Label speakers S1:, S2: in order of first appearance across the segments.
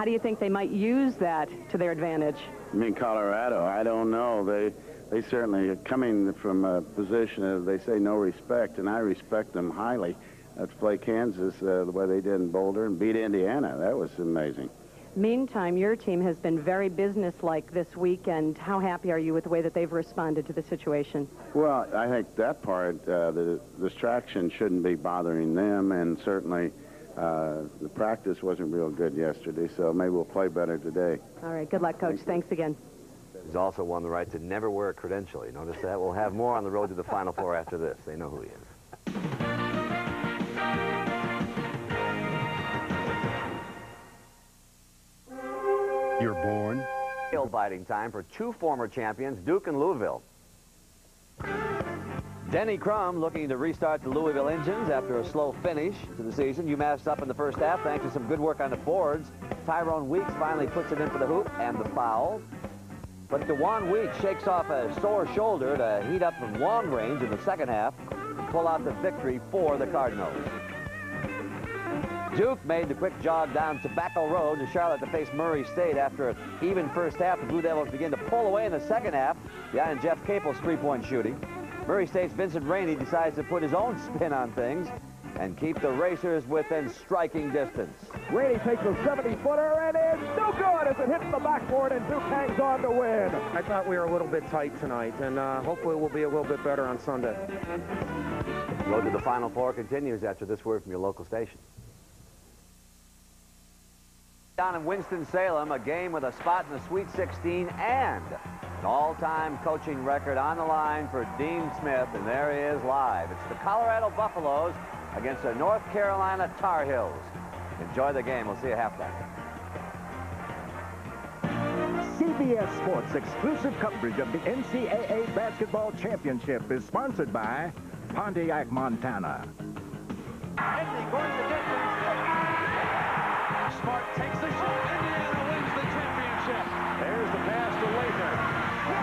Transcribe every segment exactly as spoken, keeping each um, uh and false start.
S1: How do you think they might use that to their advantage?
S2: I mean, Colorado, I don't know. They they certainly are coming from a position of, they say, no respect, and I respect them highly. Uh, to play Kansas uh, the way they did in Boulder and beat Indiana, that was amazing.
S1: Meantime, your team has been very businesslike this weekend. How happy are you with the way that they've responded to the situation?
S2: Well, I think that part, uh, the distraction shouldn't be bothering them, and certainly uh, the practice wasn't real good yesterday, so maybe we'll play better today.
S1: All right, good luck, Coach. Thanks, Thanks again.
S3: He's also won the right to never wear a credential. You notice that? We'll have more on the road to the Final Four after this. They know who he is.
S4: You're born.
S3: Nail-biting time for two former champions, Duke and Louisville. Denny Crum looking to restart the Louisville engines after a slow finish to the season. UMass up in the first half thanks to some good work on the boards. Tyrone Weeks finally puts it in for the hoop and the foul. But DeJuan Weeks shakes off a sore shoulder to heat up from long range in the second half and pull out the victory for the Cardinals. Duke made the quick jog down Tobacco Road to Charlotte to face Murray State. After an even first half, the Blue Devils begin to pull away in the second half behind Jeff Capel's three-point shooting. Murray State's Vincent Rainey decides to put his own spin on things and keep the Racers within striking distance.
S5: Rainey takes a seventy-footer, and it's no good as it hits the backboard, and Duke hangs on to win.
S6: I thought we were a little bit tight tonight, and uh, hopefully we'll be a little bit better on Sunday.
S3: Road to the Final Four continues after this word from your local station. Down in Winston-Salem, a game with a spot in the Sweet sixteen and an all-time coaching record on the line for Dean Smith, and there he is live. It's the Colorado Buffaloes against the North Carolina Tar Heels. Enjoy the game. We'll see you at halftime.
S5: C B S Sports exclusive coverage of the N C A A Basketball Championship is sponsored by Pontiac, Montana.
S7: Henry going the distance. Smart takes the shot. Indiana wins the championship.
S5: There's the pass to Lather.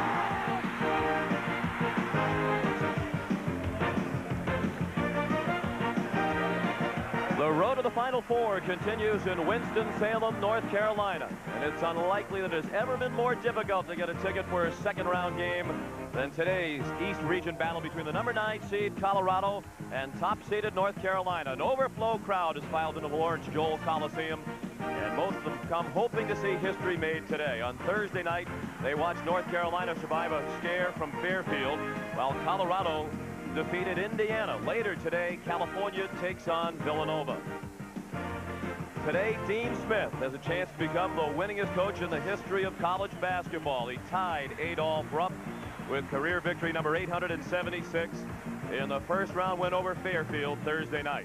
S8: The road to the Final Four continues in Winston-Salem, North Carolina. And it's unlikely that it's ever been more difficult to get a ticket for a second-round game than today's East Region battle between the number nine seed Colorado and top-seeded North Carolina. An overflow crowd has filed into the Lawrence Joel Coliseum, and most of them come hoping to see history made today. On Thursday night, they watched North Carolina survive a scare from Fairfield, while Colorado defeated Indiana. Later today, California takes on Villanova. Today, Dean Smith has a chance to become the winningest coach in the history of college basketball. He tied Adolph Rupp with career victory number eight hundred seventy-six in the first round win over Fairfield Thursday night.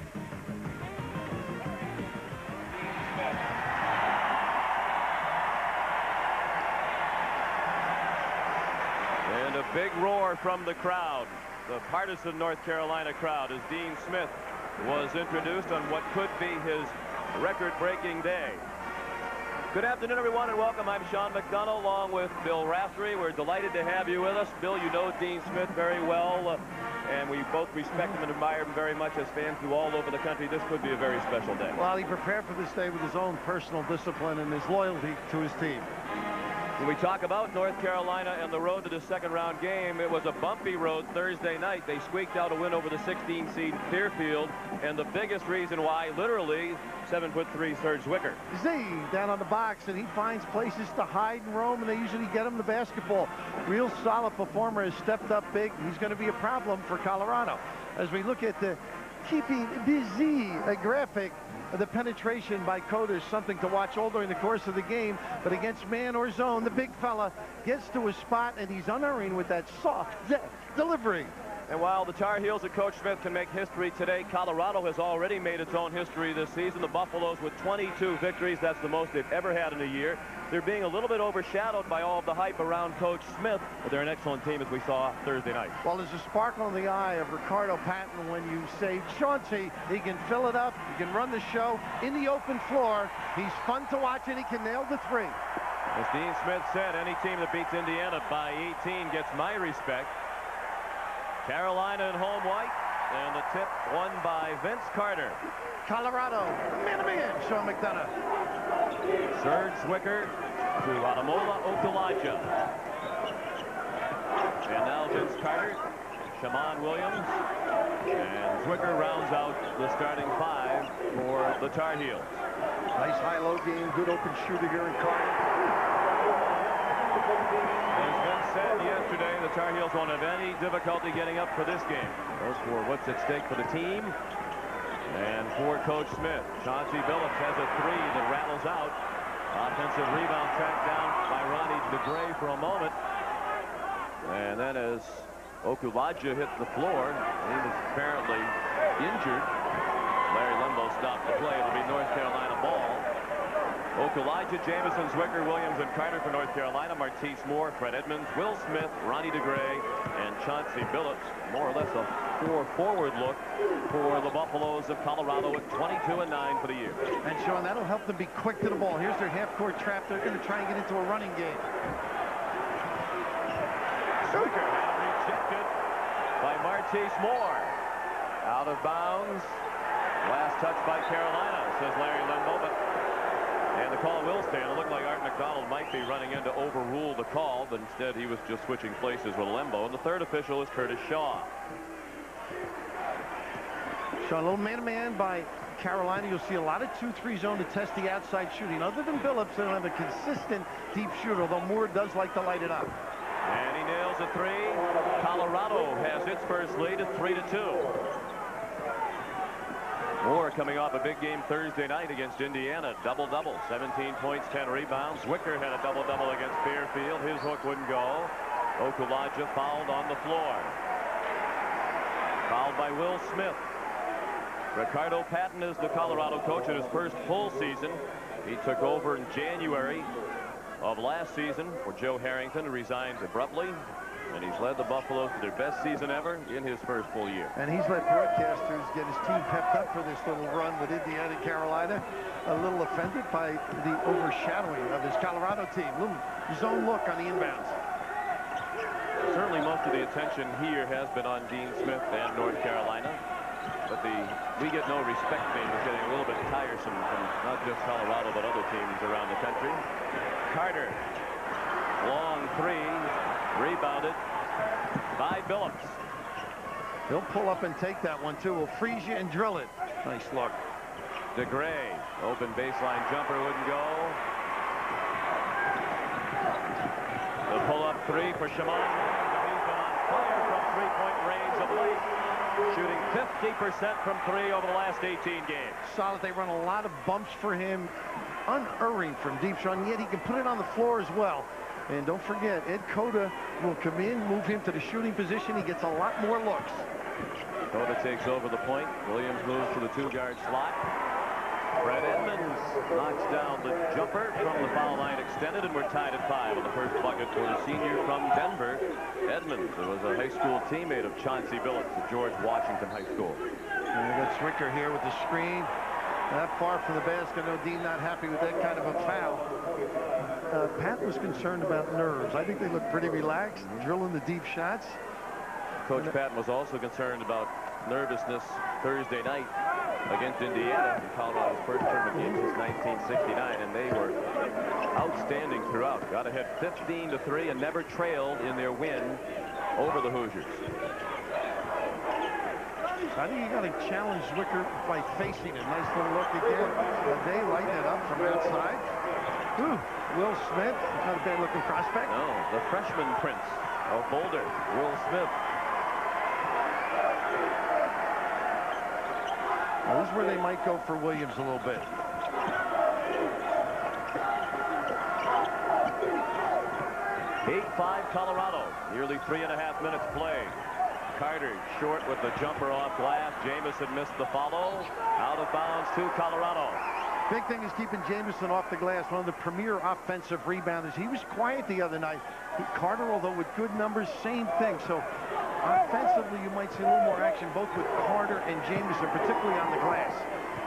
S8: And a big roar from the crowd, the partisan North Carolina crowd, as Dean Smith was introduced on what could be his record-breaking day. Good afternoon, everyone, and welcome. I'm Sean McDonough, along with Bill Raftery. We're delighted to have you with us. Bill, you know Dean Smith very well, uh, and we both respect him and admire him very much as fans do all over the country. This could be a very special day.
S9: Well, he prepared for this day with his own personal discipline and his loyalty to his team.
S8: When we talk about North Carolina and the road to the second-round game, it was a bumpy road Thursday night. They squeaked out a win over the sixteen seed Fairfield, and the biggest reason why, literally, seven foot three Serge Zwicker.
S9: Z down on the box, and he finds places to hide and roam, and they usually get him the basketball. Real solid performer, has stepped up big. He's going to be a problem for Colorado. As we look at the keeping busy a graphic, the penetration by Coder is something to watch all during the course of the game, but against man or zone, the big fella gets to his spot, and he's unerring with that soft delivery.
S8: And while the Tar Heels and Coach Smith can make history today, Colorado has already made its own history this season. The Buffaloes with twenty-two victories. That's the most they've ever had in a year. They're being a little bit overshadowed by all of the hype around Coach Smith, but they're an excellent team, as we saw Thursday night.
S9: Well, there's a sparkle in the eye of Ricardo Patton when you say Chauncey. He can fill it up. He can run the show in the open floor. He's fun to watch, and he can nail the three.
S8: As Dean Smith said, any team that beats Indiana by eighteen gets my respect. Carolina in home white, and the tip won by Vince Carter.
S9: Colorado, man to man, Sean McDonough.
S8: Serge Zwicker to Ademola Okulaja. And now Vince Carter, Shammond Williams, and Zwicker rounds out the starting five for the Tar Heels.
S9: Nice high-low game, good open shooter here in Carter.
S8: As Vince said yesterday, the Tar Heels won't have any difficulty getting up for this game. Goes for what's at stake for the team. And for Coach Smith, Chauncey Billups has a three that rattles out. Offensive rebound tracked down by Ronnie DeGray for a moment. And then as Okulaja hit the floor, he was apparently injured. Larry Lembo stopped the play. It'll be North Carolina ball. Okulaja, Jamison, Zwicker, Williams, and Carter for North Carolina. Martise Moore, Fred Edmonds, Will Smith, Ronnie DeGray, and Chauncey Billups. More or less a four-forward look for the Buffaloes of Colorado at twenty-two and nine for the year.
S9: And Sean, that'll help them be quick to the ball. Here's their half-court trap. They're going to try and get into a running game.
S8: Zwicker rejected by Martise Moore. Out of bounds. Last touch by Carolina, says Larry Lembo, but and the call will stand. It looked like Art McDonald might be running in to overrule the call, but instead he was just switching places with Lembo. And the third official is Curtis Shaw.
S9: Sean, a little man-to-man by Carolina. You'll see a lot of two three zone to test the outside shooting. Other than Billups, they don't have a consistent deep shooter, although Moore does like to light it up.
S8: And he nails a three. Colorado has its first lead at three to two. Moore coming off a big game Thursday night against Indiana. Double-double, seventeen points, ten rebounds. Zwicker had a double-double against Fairfield. His hook wouldn't go. Okulaja fouled on the floor. Fouled by Will Smith. Ricardo Patton is the Colorado coach in his first full season. He took over in January of last season for Joe Harrington, who resigned abruptly. And he's led the Buffaloes to their best season ever in his first full year.
S9: And he's let broadcasters get his team pepped up for this little run with Indiana and Carolina. A little offended by the overshadowing of his Colorado team. Little zone look on the inbounds.
S8: Certainly most of the attention here has been on Dean Smith and North Carolina. But the we get no respect thing is getting a little bit tiresome from not just Colorado but other teams around the country. Carter, long three. Rebounded by Billups.
S9: He'll pull up and take that one, too. We'll freeze you and drill it. Nice look.
S8: DeGray, open baseline jumper wouldn't go. The pull-up three for Shammond. He's been on fire from three-point range of late. Shooting fifty percent from three over the last eighteen games.
S9: Solid. They run a lot of bumps for him. Unerring from deep shot, and yet he can put it on the floor as well. And don't forget, Ed Cota will come in, move him to the shooting position. He gets a lot more looks.
S8: Cota takes over the point. Williams moves to the two-guard slot. Fred Edmonds knocks down the jumper from the foul line extended, and we're tied at five on the first bucket for the senior from Denver. Edmonds, who was a high school teammate of Chauncey Billups at George Washington High School.
S9: And we got Zwicker here with the screen. That far from the basket. No, Dean not happy with that kind of a foul. Uh, Pat was concerned about nerves. I think they look pretty relaxed, drilling the deep shots.
S8: Coach Patton was also concerned about nervousness Thursday night against Indiana in Colorado's first tournament game since nineteen sixty-nine, and they were outstanding throughout. Got ahead fifteen to three and never trailed in their win over the Hoosiers.
S9: I think you got to challenge Zwicker by facing it. Nice little look again. Uh, they lighten it up from outside. Ooh, Will Smith, not a bad looking prospect.
S8: No, the freshman prince of Boulder, Will Smith.
S9: Now, this is where they might go for Williams a little bit.
S8: eight five Colorado. Nearly three and a half minutes played. Carter short with the jumper off glass. Jamison missed the follow. Out of bounds to Colorado.
S9: Big thing is keeping Jamison off the glass. One of the premier offensive rebounders. He was quiet the other night. He, Carter, although with good numbers, same thing. So offensively, you might see a little more action both with Carter and Jamison, particularly on the glass.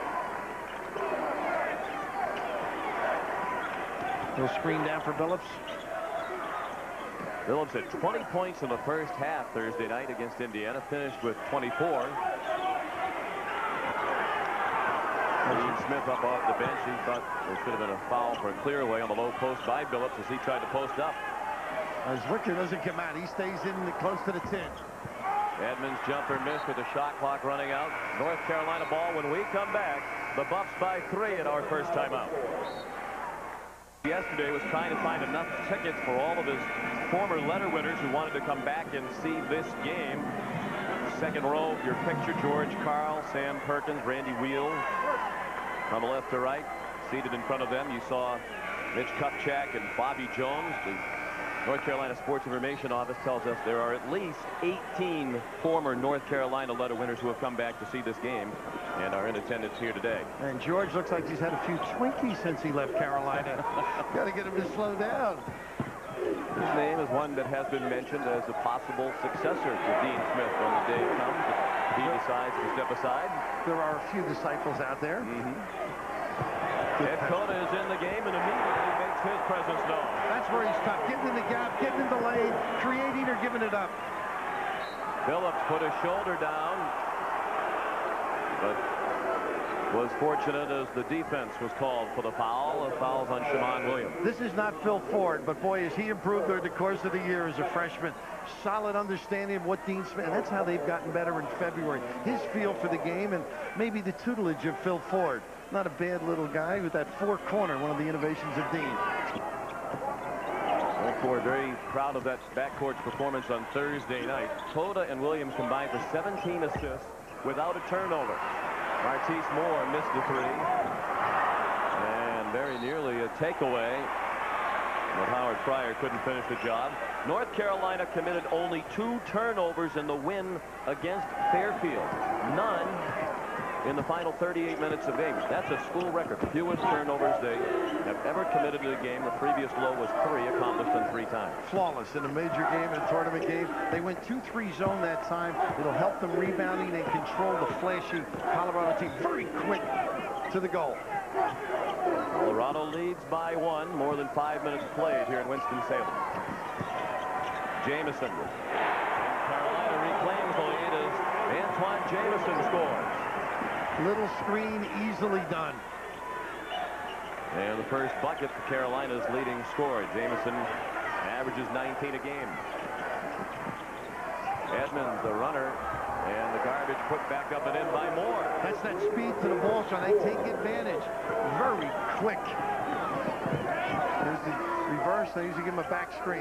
S9: Little screen down for Billups.
S8: Billups had twenty points in the first half Thursday night against Indiana. Finished with twenty-four. Dean Smith up off the bench. He thought there should have been a foul for a clear away on the low post by Billups as he tried to post up.
S9: As Wicker doesn't come out, he stays in the, close to the tin.
S8: Edmonds jumper missed with the shot clock running out. North Carolina ball when we come back. The Buffs by three at our first timeout. Yesterday was trying to find enough tickets for all of his former letter winners who wanted to come back and see this game. Second row, your picture, George Karl, Sam Perkins, Randy Wheel. From left to right, seated in front of them, you saw Mitch Kupchak and Bobby Jones. The North Carolina Sports Information Office tells us there are at least eighteen former North Carolina letter winners who have come back to see this game and are in attendance here today.
S9: And George looks like he's had a few Twinkies since he left Carolina. Got to get him to slow down.
S8: His name is one that has been mentioned as a possible successor to Dean Smith when the day comes. If he decides to step aside.
S9: There are a few disciples out there.
S8: Mm-hmm. Ed Cota is in the game and immediately makes his presence known.
S9: That's where he's tough. Getting in the gap, getting in the lane, creating or giving it up.
S8: Billups put his shoulder down, but was fortunate as the defense was called for the foul. The foul's on Shammond Williams.
S9: This is not Phil Ford, but boy, has he improved over the course of the year as a freshman. Solid understanding of what Dean Smith, and that's how they've gotten better in February. His feel for the game and maybe the tutelage of Phil Ford. Not a bad little guy with that four corner, one of the innovations of Dean.
S8: Phil Ford very proud of that backcourt's performance on Thursday night. Cota and Williams combined for seventeen assists without a turnover. Martise Moore missed the three. And very nearly a takeaway. But Howard Fryer couldn't finish the job. North Carolina committed only two turnovers in the win against Fairfield. None in the final thirty-eight minutes of game. That's a school record. The fewest turnovers they have ever committed in a game. The previous low was three, accomplished in three times.
S9: Flawless in a major game, in a tournament game. They went two three zone that time. It'll help them rebounding and control the flashy Colorado team. Very quick to the goal.
S8: Colorado leads by one. More than five minutes played here in Winston-Salem. Jamison. Carolina reclaims the lead as Antoine Jamison scores.
S9: Little screen, easily done.
S8: And the first bucket for Carolina's leading scorer. Jamison averages nineteen a game. Edmonds, the runner, and the garbage put back up and in by Moore.
S9: That's that speed to the ball, so they take advantage. Very quick. There's the reverse. They usually give him a back screen.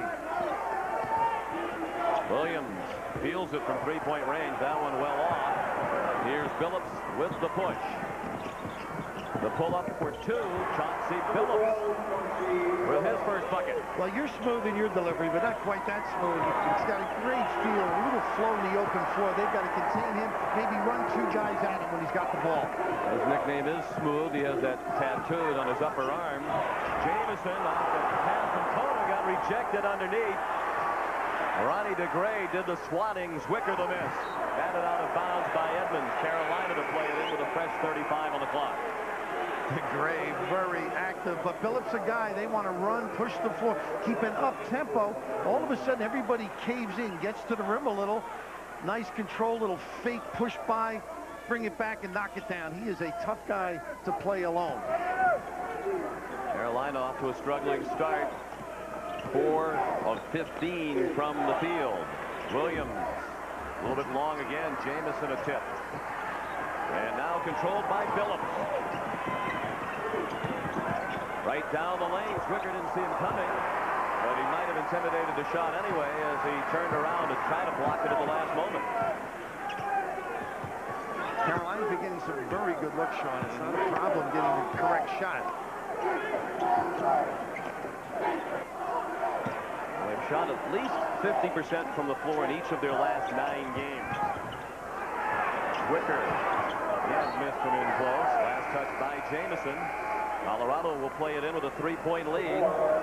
S8: Williams feels it from three-point range. That one well off. Here's Billups with the push. The pull-up for two. Chauncey Billups with his first bucket.
S9: Well, you're smooth in your delivery, but not quite that smooth. He's got a great feel, a little flow in the open floor. They've got to contain him, maybe run two guys at him when he's got the ball.
S8: His nickname is Smooth. He has that tattooed on his upper arm. Jamison off the pass from Cota got rejected underneath. Ronnie DeGray did the swatting. Zwicker the miss. Batted out of bounds by Edmonds. Carolina to play it in with a fresh thirty-five on the clock.
S9: DeGray very active, but Billups a guy they want to run, push the floor, keep an up tempo. All of a sudden everybody caves in, gets to the rim a little. Nice control, little fake push by, bring it back and knock it down. He is a tough guy to play alone.
S8: Carolina off to a struggling start. Four of fifteen from the field. Williams a little bit long again. Jamison a tip. And now controlled by Billups. Right down the lane. Zwicker didn't see him coming, but he might have intimidated the shot anyway as he turned around to try to block it at the last moment.
S9: Carolina's been getting some very good looks, Sean. It's not a problem getting the correct shot.
S8: They've shot at least fifty percent from the floor in each of their last nine games. Zwicker again missed from in close. Last touch by Jamison. Colorado will play it in with a three-point lead.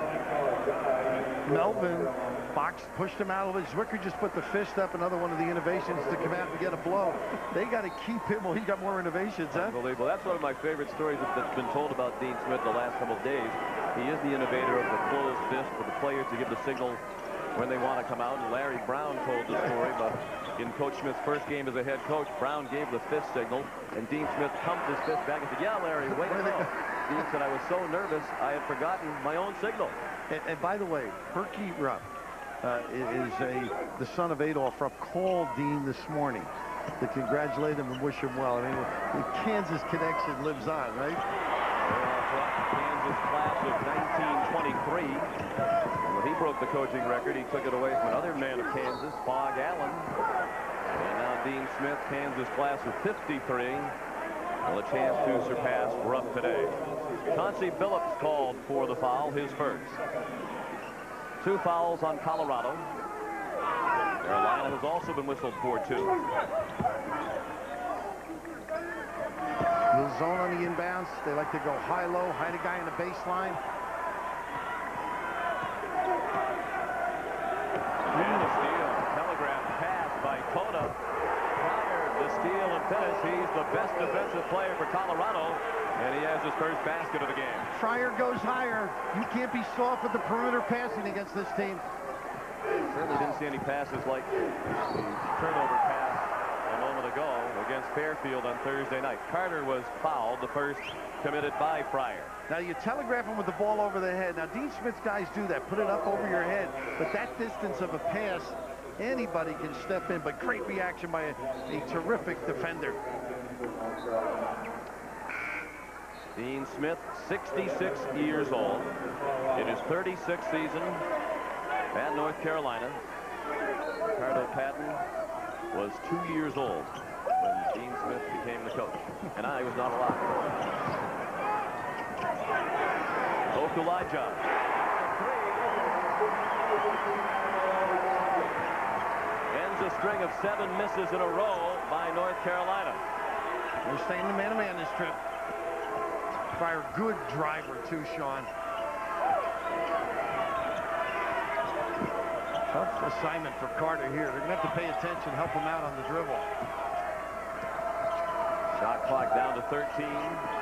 S9: Melvin boxed, pushed him out a little bit. Zwicker just put the fist up, another one of the innovations to come out and get a blow. They got to keep him. Well, he's got more innovations, huh?
S8: Unbelievable. That's one of my favorite stories that's been told about Dean Smith the last couple of days. He is the innovator of the closed fist for the players to give the signal when they want to come out. And Larry Brown told the story about In Coach Smith's first game as a head coach, Brown gave the fist signal, and Dean Smith pumped his fist back and said, "Yeah, Larry, wait a minute." Dean said, "I was so nervous, I had forgotten my own signal."
S9: And, and by the way, Herky Rupp uh, is a the son of Adolph Rupp, called Dean this morning to congratulate him and wish him well. I mean, the Kansas connection lives on, right?
S8: Kansas class of nineteen twenty-three. When he broke the coaching record, he took it away from another man of Kansas, Fog Allen. And now Dean Smith, Kansas class of fifty-three. Well, a chance to surpass Rupp today. Chauncey Billups called for the foul, his first. Two fouls on Colorado. Carolina has also been whistled for two.
S9: Little zone on the inbounds. They like to go high-low, hide a guy in the baseline.
S8: And a steal. Telegraph pass by Cota. Prior to steal and finish. He's the best defensive player for Colorado, and he has his first basket of the game.
S9: Fryer goes higher. You can't be soft with the perimeter passing against this team.
S8: Certainly didn't see any passes like the turnover pass a moment ago against Fairfield on Thursday night. Carter was fouled, the first committed by Fryer.
S9: Now you telegraph him with the ball over the head. Now Dean Smith's guys do that, put it up over your head. But that distance of a pass, anybody can step in. But great reaction by a, a terrific defender.
S8: Dean Smith, sixty-six years old. In his thirty-sixth season at North Carolina, Ricardo Patton was two years old when Dean Smith became the coach, and I was not alive. Okulaja. Ends a string of seven misses in a row by North Carolina.
S9: They're staying the man-to-man this trip. Fryer, good driver too, Sean. Tough assignment for Carter here. They're going to have to pay attention, help him out on the dribble.
S8: Shot clock down to thirteen.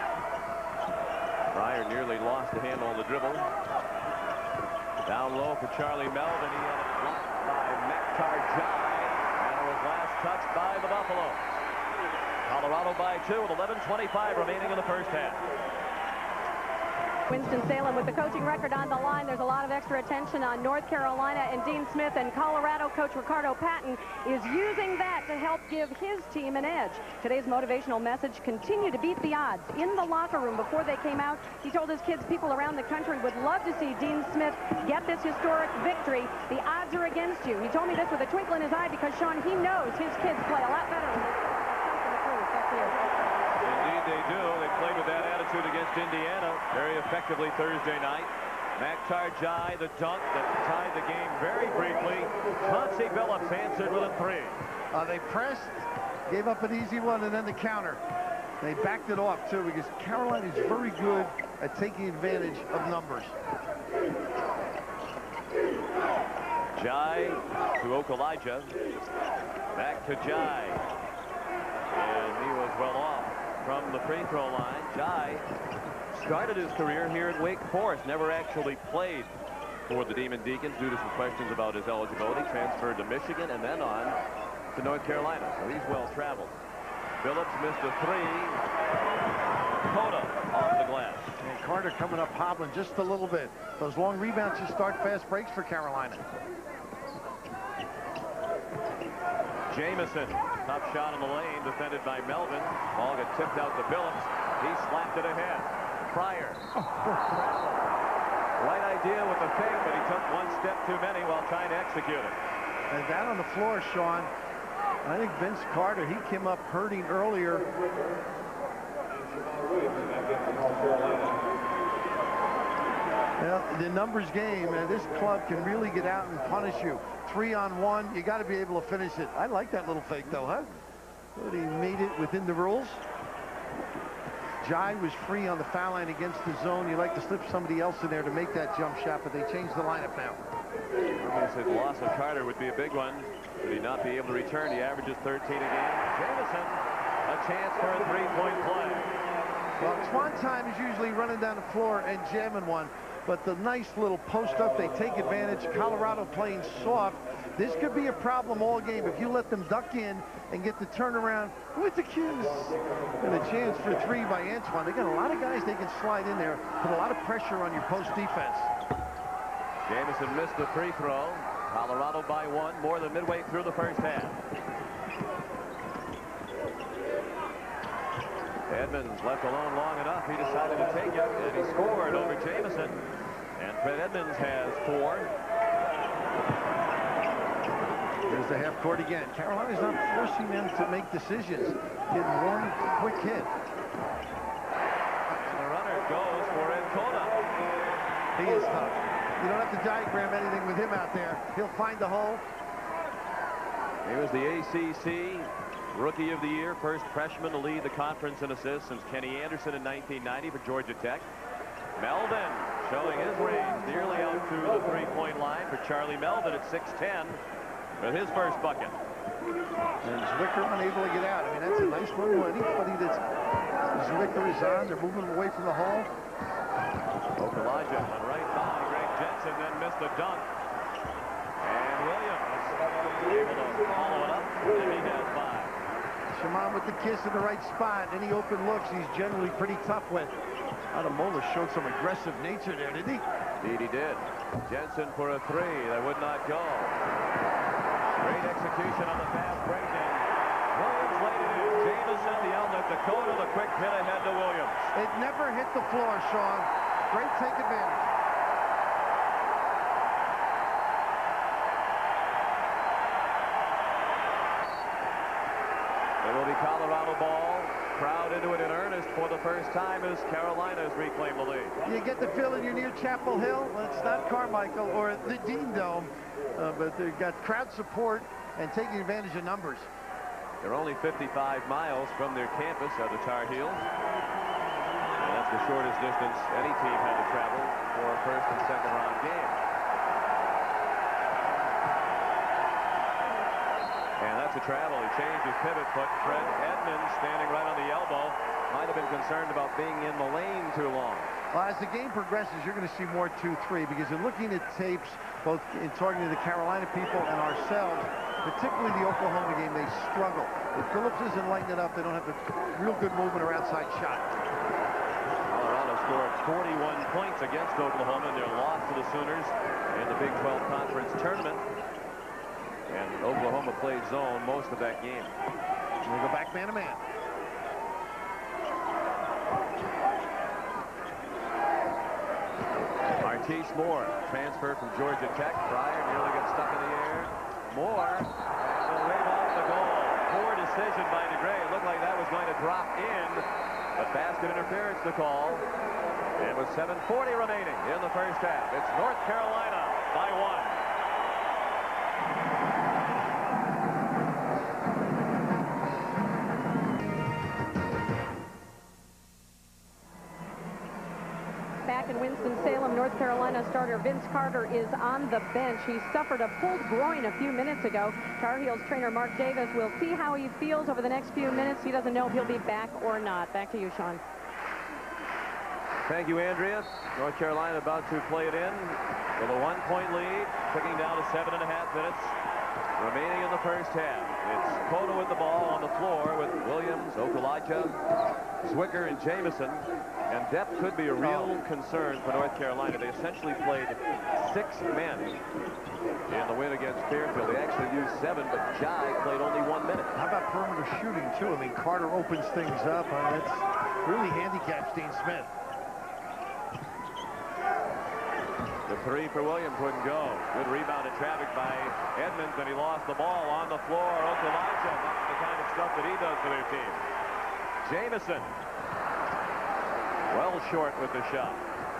S8: Fryer nearly lost the handle on the dribble. Down low for Charlie Melvin. He had it blocked by Maktar Jai, and it was last touched by the Buffalo. Colorado by two with eleven twenty-five remaining in the first half.
S1: Winston-Salem with the coaching record on the line. There's a lot of extra attention on North Carolina and Dean Smith, and Colorado coach Ricardo Patton is using that to help give his team an edge. Today's motivational message: continue to beat the odds. In the locker room before they came out, he told his kids people around the country would love to see Dean Smith get this historic victory. The odds are against you. He told me this with a twinkle in his eye because, Sean, he knows his kids play a lot better when they prove something to prove.
S8: Indeed they do. They played with that attitude against Indiana very effectively Thursday night. Maktar Jai, the dunk that tied the game very briefly. Chauncey Billups answered with a three.
S9: Uh, they pressed, gave up an easy one, and then the counter. They backed it off, too, because Carolina is very good at taking advantage of numbers.
S8: Jai to Okulaja. Back to Jai. And he was well off from the free throw line. Jai started his career here at Wake Forest, never actually played for the Demon Deacons due to some questions about his eligibility. Transferred to Michigan and then on to North Carolina, so he's well traveled. Billups missed a three. Cota off the glass.
S9: And Carter coming up hobbling just a little bit. Those long rebounds just start fast breaks for Carolina.
S8: Jamison, tough shot in the lane, defended by Melvin. Ball got tipped out to Billups. He slapped it ahead. Fryer. Right idea with the fake, but he took one step too many while trying to execute it.
S9: And down on the floor, Sean, I think Vince Carter, he came up hurting earlier. Well, the numbers game, and this club can really get out and punish you. Three on one, you got to be able to finish it. I like that little fake, though, huh? But he made it within the rules. Jai was free on the foul line against the zone. You like to slip somebody else in there to make that jump shot, but they changed the lineup now.
S8: I said the loss of Carter would be a big one. Would he not be able to return? He averages thirteen a game. Jamison, a chance for a three-point play.
S9: Well, Swan time is usually running down the floor and jamming one. but the nice little post up, they take advantage. Colorado playing soft. This could be a problem all game if you let them duck in and get the turnaround with the kiss. And a chance for three by Antoine. They got a lot of guys they can slide in there, put a lot of pressure on your post defense.
S8: Jamison missed the free throw. Colorado by one, more than midway through the first half. Edmonds left alone long enough. He decided to take it, and he scored over Jamison. And Fred Edmonds has four.
S9: Here's the half court again. Carolina's not forcing them to make decisions. Getting one quick hit.
S8: And the runner goes for Ancona.
S9: He is tough. You don't have to diagram anything with him out there. He'll find the hole.
S8: He was the A C C Rookie of the Year, first freshman to lead the conference in assists since Kenny Anderson in nineteen ninety for Georgia Tech. Melvin showing his range nearly out through the three-point line for Charlie Melvin at six ten with his first bucket.
S9: And Zwicker unable to get out. I mean, that's a nice one. Anybody that's Zwicker is on, they're moving away from the hole.
S8: Okulaja on right by Greg Jensen, then missed the dunk. And Williams able to follow it up, and he has five.
S9: Shaman with the kiss in the right spot. Any open looks he's generally pretty tough with. Adamola showed some aggressive nature there, didn't he?
S8: Indeed he did. Jensen for a three. That would not go. Great execution on the fast break in. Williams laid it in. Jamison, the outlet, Dakota, the quick hit ahead to Williams.
S9: It never hit the floor, Sean. Great take advantage.
S8: It will be Colorado ball. Crowd into it in earnest for the first time as Carolina has reclaimed the lead.
S9: You get the feeling you're near Chapel Hill. Well, it's not Carmichael or the Dean Dome, uh, but they've got crowd support and taking advantage of numbers.
S8: They're only fifty-five miles from their campus are the Tar Heels. And that's the shortest distance any team had to travel for a first and second round game. And that's a travel. He changed his pivot foot. Fred Edmonds, standing right on the elbow, might have been concerned about being in the lane too long.
S9: Well, as the game progresses, you're going to see more two three because in looking at tapes, both in talking to the Carolina people and ourselves, particularly the Oklahoma game, they struggle. If Phillips isn't lighting it up, they don't have a real good movement or outside shot.
S8: Colorado scored forty-one points against Oklahoma in their loss to the Sooners in the Big twelve Conference Tournament. And Oklahoma played zone most of that game.
S9: We go back man to man.
S8: Martise Moore, transfer from Georgia Tech. Pryor nearly gets stuck in the air. Moore, and will wave off the goal. Poor decision by DeGray. It looked like that was going to drop in. But basket interference to call. And with seven forty remaining in the first half, it's North Carolina by one.
S1: Back in Winston-Salem, North Carolina starter Vince Carter is on the bench. He suffered a pulled groin a few minutes ago. Tar Heels trainer Mark Davis will see how he feels over the next few minutes. He doesn't know if he'll be back or not. Back to you, Sean.
S8: Thank you, Andrea. North Carolina about to play it in with a one-point lead, ticking down to seven and a half minutes remaining in the first half. It's Cotto with the ball on the floor with Williams, Okulaja, Zwicker, and Jamison. And depth could be a real concern for North Carolina. They essentially played six men in the win against Fairfield. They actually used seven, but Jai played only one minute.
S9: How about perimeter shooting, too? I mean, Carter opens things up. Uh, that's really handicaps Dean Smith.
S8: The three for Williams wouldn't go. Good rebound in traffic by Edmonds, and he lost the ball on the floor. Okulaja, that's the kind of stuff that he does for their team. Jamison, well short with the shot.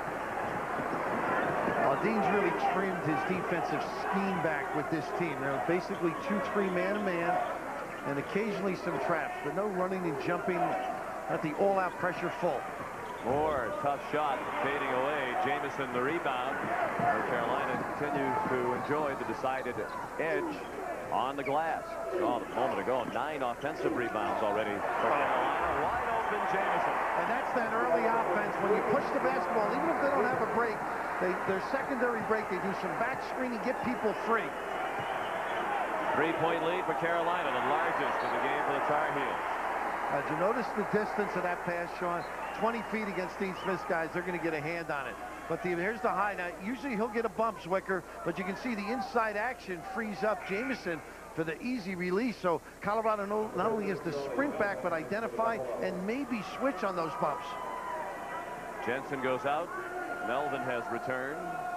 S9: Well, Dean's really trimmed his defensive scheme back with this team. They're basically two three man-to-man and occasionally some traps, but no running and jumping at the all-out pressure full.
S8: Moore, tough shot, fading away. Jamison, the rebound. North Carolina continues to enjoy the decided edge on the glass. Saw it a moment ago, nine offensive rebounds already for Carolina. Wide open Jamison.
S9: And that's that early offense. When you push the basketball, even if they don't have a break, They, their secondary break, they do some back screening, get people free.
S8: Three-point lead for Carolina, the largest in the game for the Tar Heels.
S9: Uh, did you notice the distance of that pass, Sean? twenty feet against Dean Smith's guys, they're going to get a hand on it. But the, here's the high. Now, usually he'll get a bump, Zwicker, but you can see the inside action frees up Jamison for the easy release. So Colorado no, not only has to sprint back, but identify and maybe switch on those bumps.
S8: Jensen goes out. Melvin has returned.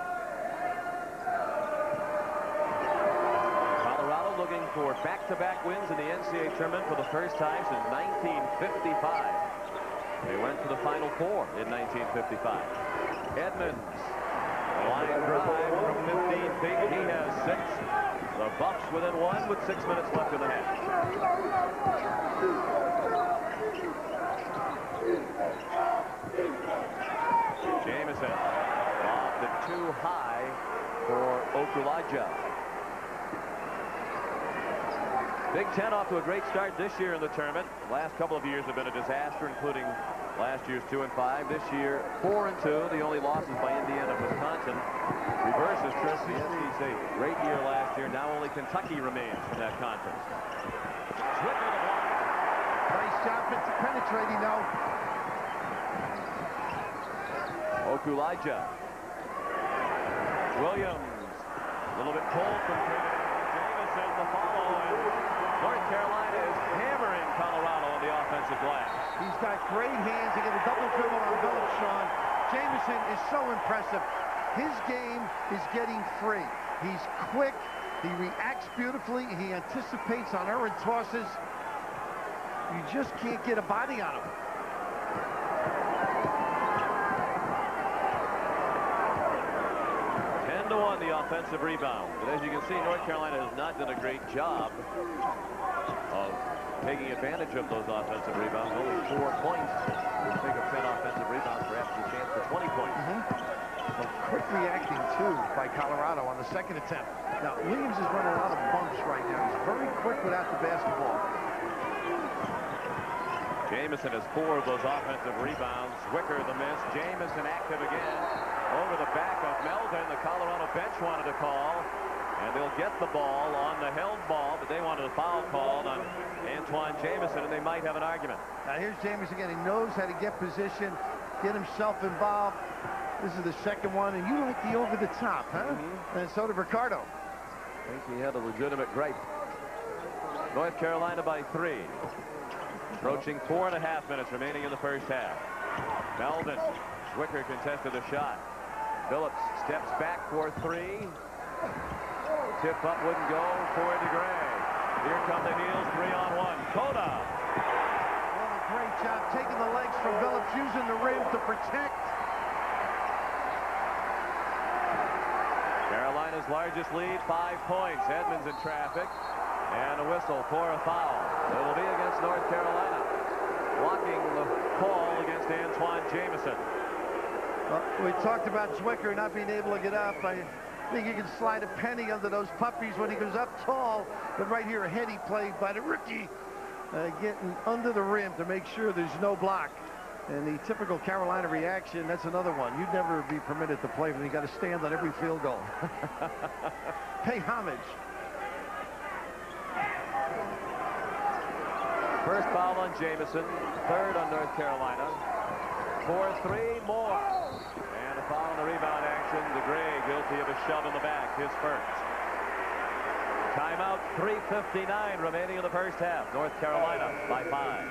S8: Colorado looking for back-to-back wins in the N C A A tournament for the first time since nineteen fifty-five. They went to the Final Four in nineteen fifty-five. Edmonds, line drive from fifteen feet. He has six. The Bucks within one with six minutes left in the half. Jamison lobbed it too high for Okulaja. Big Ten off to a great start this year in the tournament. The last couple of years have been a disaster, including last year's two and five. This year, four and two. The only losses by Indiana and Wisconsin. Reverse is true for the S E C. Great year last year. Now only Kentucky remains from that conference. Zwicker the block.
S9: Nice job penetrating now.
S8: Okulaja. Williams. A little bit cold from Jamison. The follow. And North Carolina is hammering Colorado on the offensive glass.
S9: He's got great hands. He got a double dribble on Phillips, Sean. Jamison is so impressive. His game is getting free. He's quick. He reacts beautifully. He anticipates on errant tosses. You just can't get a body on him.
S8: ten to one the offensive rebound. But as you can see, North Carolina has not done a great job of taking advantage of those offensive rebounds. Only four points. We'll take a ten offensive rebounds, perhaps a chance for twenty points.
S9: Mm-hmm. Well, quick reacting, too, by Colorado on the second attempt. Now, Williams is running a lot of bumps right now. He's very quick without the basketball.
S8: Jamison has four of those offensive rebounds. Zwicker the miss. Jamison active again. Over the back of Melvin. The Colorado bench wanted a call. And they'll get the ball on the held ball, but they wanted a foul called on Antoine Jamison, and they might have an argument.
S9: Now, here's Jamison again. He knows how to get position, get himself involved. This is the second one, and you like the over the top, huh? Mm-hmm. And so did Ricardo.
S8: I think he had a legitimate gripe. North Carolina by three. Approaching four and a half minutes remaining in the first half. Melvin. Zwicker contested the shot. Phillips steps back for three. Tip up wouldn't go for DeGray. Here come the Heels, three on one. Coda.
S9: Well, a great job taking the legs from Phillips, using the rim to protect.
S8: Carolina's largest lead, five points. Edmonds in traffic. And a whistle for a foul. It'll be against North Carolina. Blocking the call against Antoine Jamison.
S9: Well, we talked about Zwicker not being able to get up. I think you can slide a penny under those puppies when he goes up tall. But right here, a heady play by the rookie. Uh, getting under the rim to make sure there's no block. And the typical Carolina reaction, that's another one. You'd never be permitted to play when you got to stand on every field goal. Pay homage.
S8: First foul on Jamison, third on North Carolina. Four, three more. And a foul on the rebound action. DeGray guilty of a shove in the back, his first. Timeout, three fifty-nine remaining in the first half. North Carolina by five.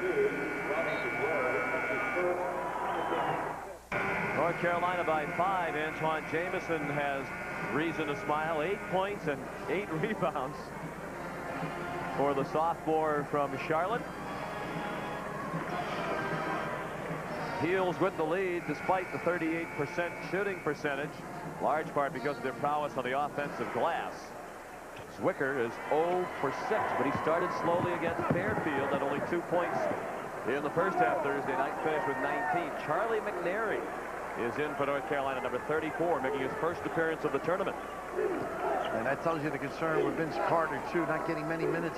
S8: North Carolina by five. Antoine Jamison has reason to smile. Eight points and eight rebounds for the sophomore from Charlotte. Heels with the lead despite the thirty-eight percent shooting percentage, large part because of their prowess on the offensive glass. Zwicker is zero for six, but he started slowly against Fairfield at only two points in the first half Thursday night, finished with nineteen. Charlie McNary is in for North Carolina, number thirty-four, making his first appearance of the tournament.
S9: And that tells you the concern with Vince Carter, too, not getting many minutes.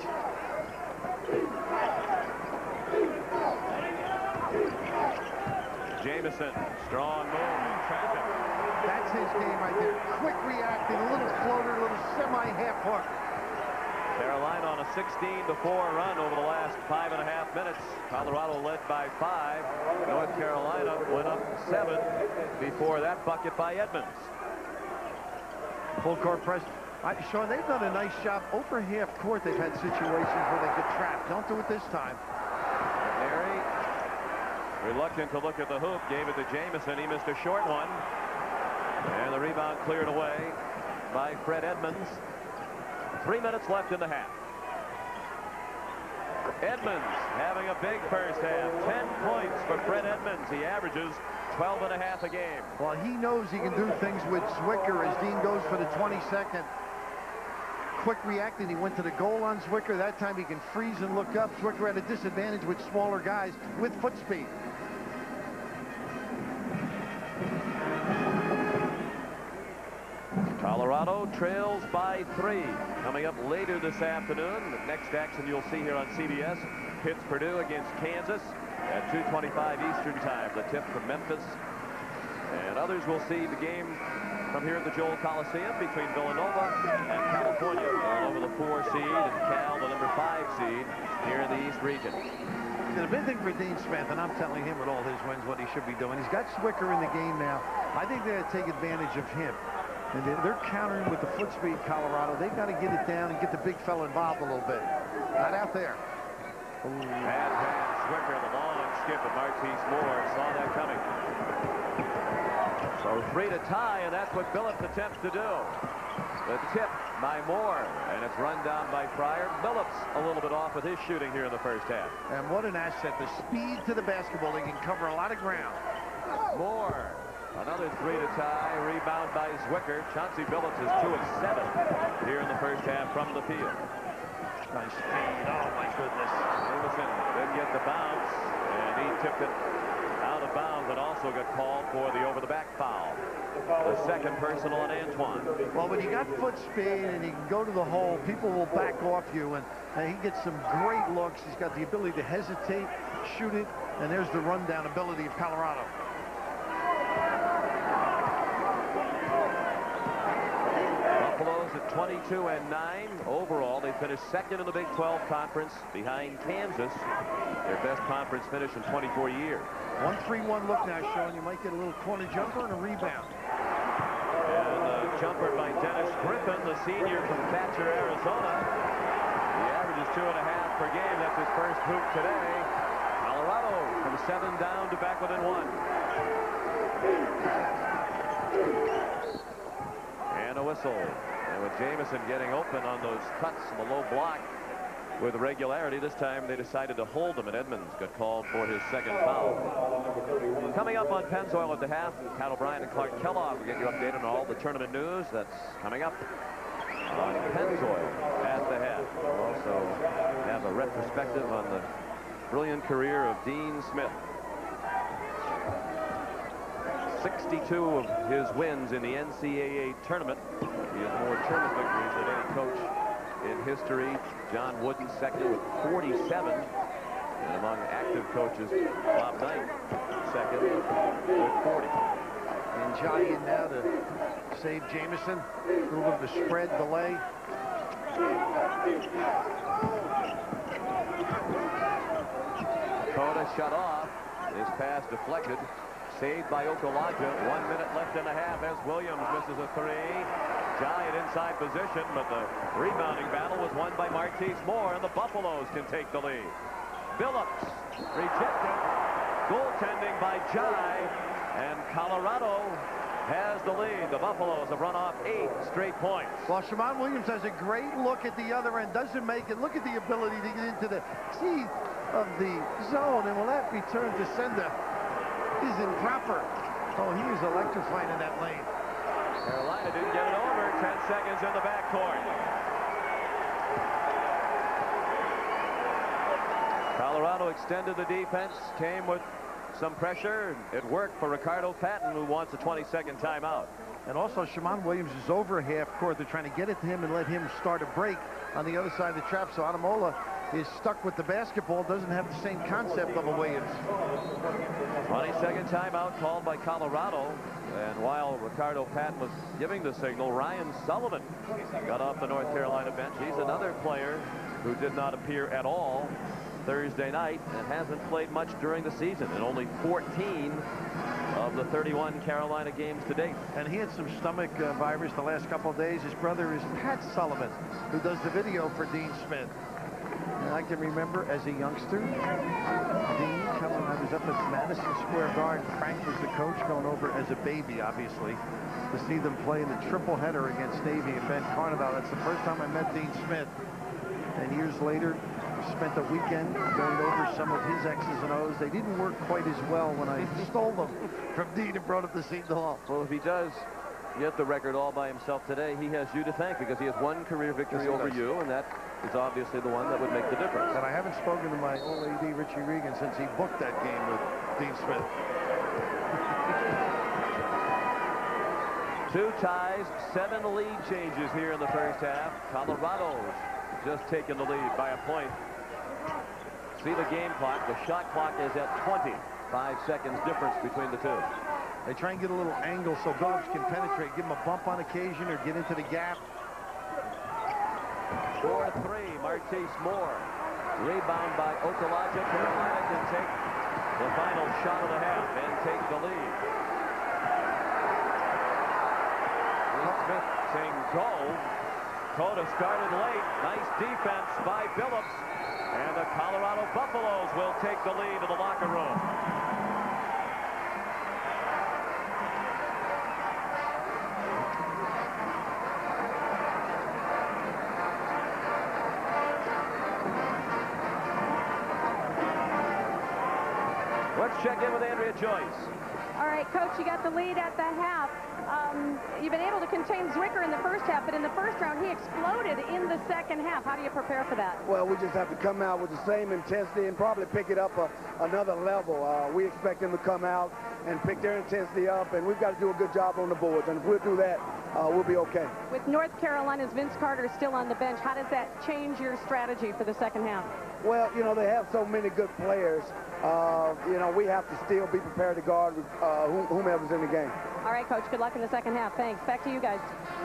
S8: Jamison, strong move in traffic.
S9: That's his game right there. Quick reacting, a little floater, a little semi-half hook.
S8: Carolina on a sixteen to four run over the last five and a half minutes. Colorado led by five. North Carolina went up seven before that bucket by Edmonds.
S9: Full court press. I, Sean, they've done a nice job. Over half court, they've had situations where they get trapped. Don't do it this time.
S8: Mary, reluctant to look at the hoop, gave it to Jamison. He missed a short one. And the rebound cleared away by Fred Edmonds. Three minutes left in the half. Edmonds having a big first half. Ten points for Fred Edmonds. He averages twelve and a half a game.
S9: Well, he knows he can do things with Zwicker as Dean goes for the twenty-second. Quick reacting. He went to the goal on Zwicker. That time he can freeze and look up. Zwicker at a disadvantage with smaller guys with foot speed.
S8: Colorado trails by three. Coming up later this afternoon, the next action you'll see here on C B S, Pitt's Purdue against Kansas at two twenty-five Eastern time. The tip from Memphis. And others will see the game from here at the Joel Coliseum between Villanova and California. Villanova the four seed and Cal the number five seed here in the East region.
S9: The big thing for Dean Smith, and I'm telling him with all his wins what he should be doing, he's got Zwicker in the game now. I think they're going to take advantage of him. And they're countering with the foot speed, Colorado. They've got to get it down and get the big fella involved a little bit. Not out there.
S8: Ooh. Bad pass. Zwicker, the long skip, and Martise Moore saw that coming. So three to tie, and that's what Billups attempts to do. The tip by Moore, and it's run down by Pryor. Billups a little bit off with his shooting here in the first half.
S9: And what an asset. The speed to the basketball. They can cover a lot of ground.
S8: Moore. Another three to tie. Rebound by Zwicker. Chauncey Billups is two of seven here in the first half from the field.
S9: Nice feed. Oh, my goodness.
S8: Jamison didn't get the bounce, and he tipped it out of bounds and also got called for the over-the-back foul. The second personal on Antoine.
S9: Well, when you got foot speed and he can go to the hole, people will back off you, and, and he gets some great looks. He's got the ability to hesitate, shoot it, and there's the rundown ability of Colorado.
S8: Buffalo's at twenty-two and nine. Overall, they finished second in the Big twelve Conference behind Kansas, their best conference finish in twenty-four years.
S9: one three one look now, Sean. You might get a little corner jumper and a rebound.
S8: And a jumper by Dennis Griffin, the senior from Thatcher, Arizona. He averages two and a half per game. That's his first hoop today. Colorado from seven down to back within one. And a whistle. And with Jamison getting open on those cuts from the low block with regularity, this time they decided to hold him, and Edmonds got called for his second foul. Coming up on Pennzoil at the half, Pat O'Brien and Clark Kellogg will get you updated on all the tournament news. That's coming up on Pennzoil at the half. We'll also have a retrospective on the brilliant career of Dean Smith. sixty-two of his wins in the N C double A tournament. He has more tournament victories than any coach in history. John Wooden second with forty-seven. And among active coaches, Bob Knight second with forty.
S9: And Jai in now to save Jamison. A little bit of a spread delay.
S8: Dakota shut off. His pass deflected. Saved by Okalaja. One minute left in the half as Williams misses a three. Giant inside position, but the rebounding battle was won by Martise Moore, and the Buffaloes can take the lead. Billups rejected. Goaltending by Jai, and Colorado has the lead. The Buffaloes have run off eight straight points.
S9: Well, Shammond Williams has a great look at the other end. Doesn't make it. Look at the ability to get into the teeth of the zone, and will that be turned to sender? Is improper. Oh, he was electrifying in that lane.
S8: Carolina didn't get it over. Ten seconds in the backcourt. Colorado extended the defense, came with some pressure. It worked for Ricardo Patton, who wants a twenty-second timeout.
S9: And also, Shammond Williams is over half court. They're trying to get it to him and let him start a break on the other side of the trap. So Adamola is stuck with the basketball, doesn't have the same concept of a Williams.
S8: twenty-second timeout called by Colorado. And while Ricardo Patton was giving the signal, Ryan Sullivan got off the North Carolina bench. He's another player who did not appear at all Thursday night and hasn't played much during the season in only fourteen of the thirty-one Carolina games to date.
S9: And he had some stomach uh, virus the last couple of days. His brother is Pat Sullivan, who does the video for Dean Smith. And I can remember as a youngster, Dean coming, I was up at Madison Square Garden. Frank was the coach, going over as a baby, obviously, to see them play in the triple header against Navy and Ben Carnival. That's the first time I met Dean Smith. And years later, spent the weekend going over some of his X's and O's. They didn't work quite as well when I stole them from Dean and brought them to Seton Hall.
S8: Well, if he does get the record all by himself today, he has you to thank because he has one career victory
S9: Yes,
S8: over
S9: does.
S8: you, and that is obviously the one that would make the difference.
S9: And I haven't spoken to my old A D, Richie Regan, since he booked that game with Dean Smith.
S8: Two ties, seven lead changes here in the first half. Colorado's just taken the lead by a point. See the game clock. The shot clock is at twenty. Five seconds difference between the two.
S9: They try and get a little angle so Billups can penetrate, give him a bump on occasion or get into the gap.
S8: four three, Martise Moore. Rebound by Okalaja. Carolina can take the final shot of the half and take the lead. Dean Smith saying go. Cota started late. Nice defense by Billups. And the Colorado Buffaloes will take the lead to the locker room. Let's check in with Andrea Joyce.
S1: All right, Coach, you got the lead at the half. Um, you've been able to contain Zwicker in the first half, but in the first round, he exploded in the second half. How do you prepare for that?
S10: Well, we just have to come out with the same intensity and probably pick it up a, another level. Uh, we expect them to come out and pick their intensity up, and we've got to do a good job on the boards. And if we'll do that, uh, we'll be okay.
S1: With North Carolina's Vince Carter still on the bench, how does that change your strategy for the second half?
S10: Well, you know, they have so many good players. Uh, you know, we have to still be prepared to guard uh, whomever's in the game.
S1: All right, Coach, good luck in the second half. Thanks. Back to you guys.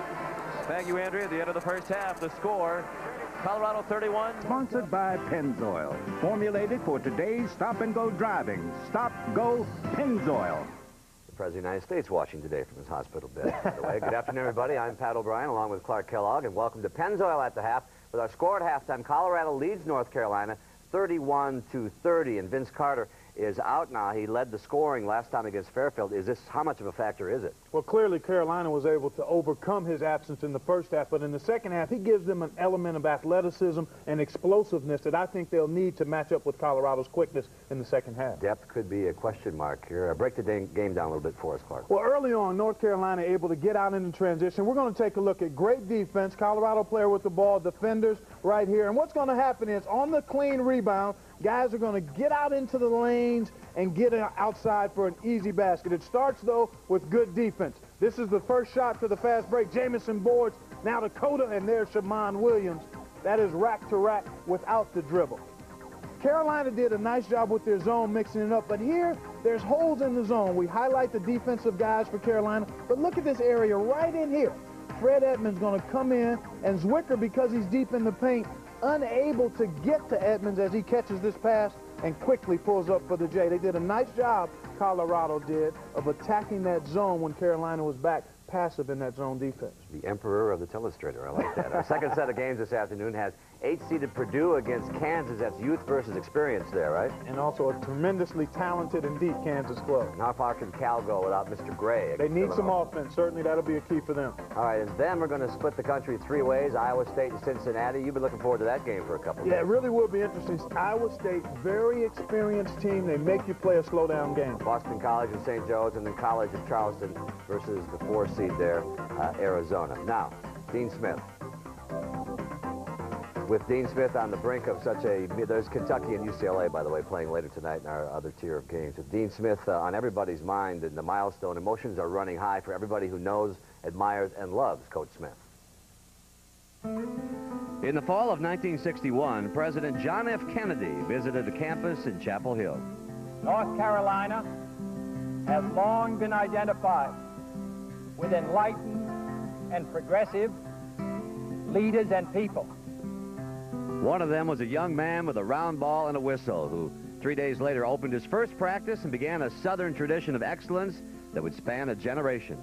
S8: Thank you, Andrea. At the end of the first half, the score, Colorado thirty-one.
S5: Sponsored by Pennzoil. Formulated for today's stop-and-go driving. Stop, go, Pennzoil.
S3: The President of the United States watching today from his hospital bed, by the way. Good afternoon, everybody. I'm Pat O'Brien, along with Clark Kellogg, and welcome to Pennzoil at the half. With our score at halftime, Colorado leads North Carolina thirty-one to thirty, and Vince Carter is out now. He led the scoring last time against Fairfield. Is this, how much of a factor is it?
S11: Well, clearly Carolina was able to overcome his absence in the first half, but in the second half, he gives them an element of athleticism and explosiveness that I think they'll need to match up with Colorado's quickness in the second half.
S3: Depth could be a question mark here. Uh, break the game down a little bit for us, Clark.
S11: Well, early on, North Carolina able to get out in the transition. We're going to take a look at great defense, Colorado player with the ball, defenders right here. And what's going to happen is on the clean rebound, guys are going to get out into the lanes and get outside for an easy basket. It starts, though, with good defense. This is the first shot to the fast break. Jamison boards. Now Dakota, and there's Shammond Williams. That is rack to rack without the dribble. Carolina did a nice job with their zone mixing it up, but here there's holes in the zone. We highlight the defensive guys for Carolina, but look at this area right in here. Fred Edmonds going to come in, and Zwicker, because he's deep in the paint, unable to get to Edmonds as he catches this pass and quickly pulls up for the J. They did a nice job, Colorado did, of attacking that zone when Carolina was back, passive in that zone defense.
S3: The emperor of the telestrator. I like that. Our second set of games this afternoon has eight-seeded Purdue against Kansas. That's youth versus experience there, right?
S11: And also a tremendously talented and deep Kansas club.
S3: And how far can Cal go without Mister Gray?
S11: They need some offense. Certainly that'll be a key for them.
S3: All right, and then we're going to split the country three ways, Iowa State and Cincinnati. You've been looking forward to that game for a couple of
S11: Yeah,
S3: days.
S11: it really will be interesting. Iowa State, very experienced team. They make you play a slow-down game.
S3: Boston College and Saint Joe's, and then College of Charleston versus the four seed there, uh, Arizona. Now, Dean Smith. With Dean Smith on the brink of such a... There's Kentucky and U C L A, by the way, playing later tonight in our other tier of games. With Dean Smith uh, on everybody's mind and the milestone, emotions are running high for everybody who knows, admires, and loves Coach Smith. In the fall of nineteen sixty-one, President John F. Kennedy visited a campus in Chapel Hill.
S12: North Carolina has long been identified with enlightened and progressive leaders and people.
S3: One of them was a young man with a round ball and a whistle who three days later opened his first practice and began a Southern tradition of excellence that would span a generation.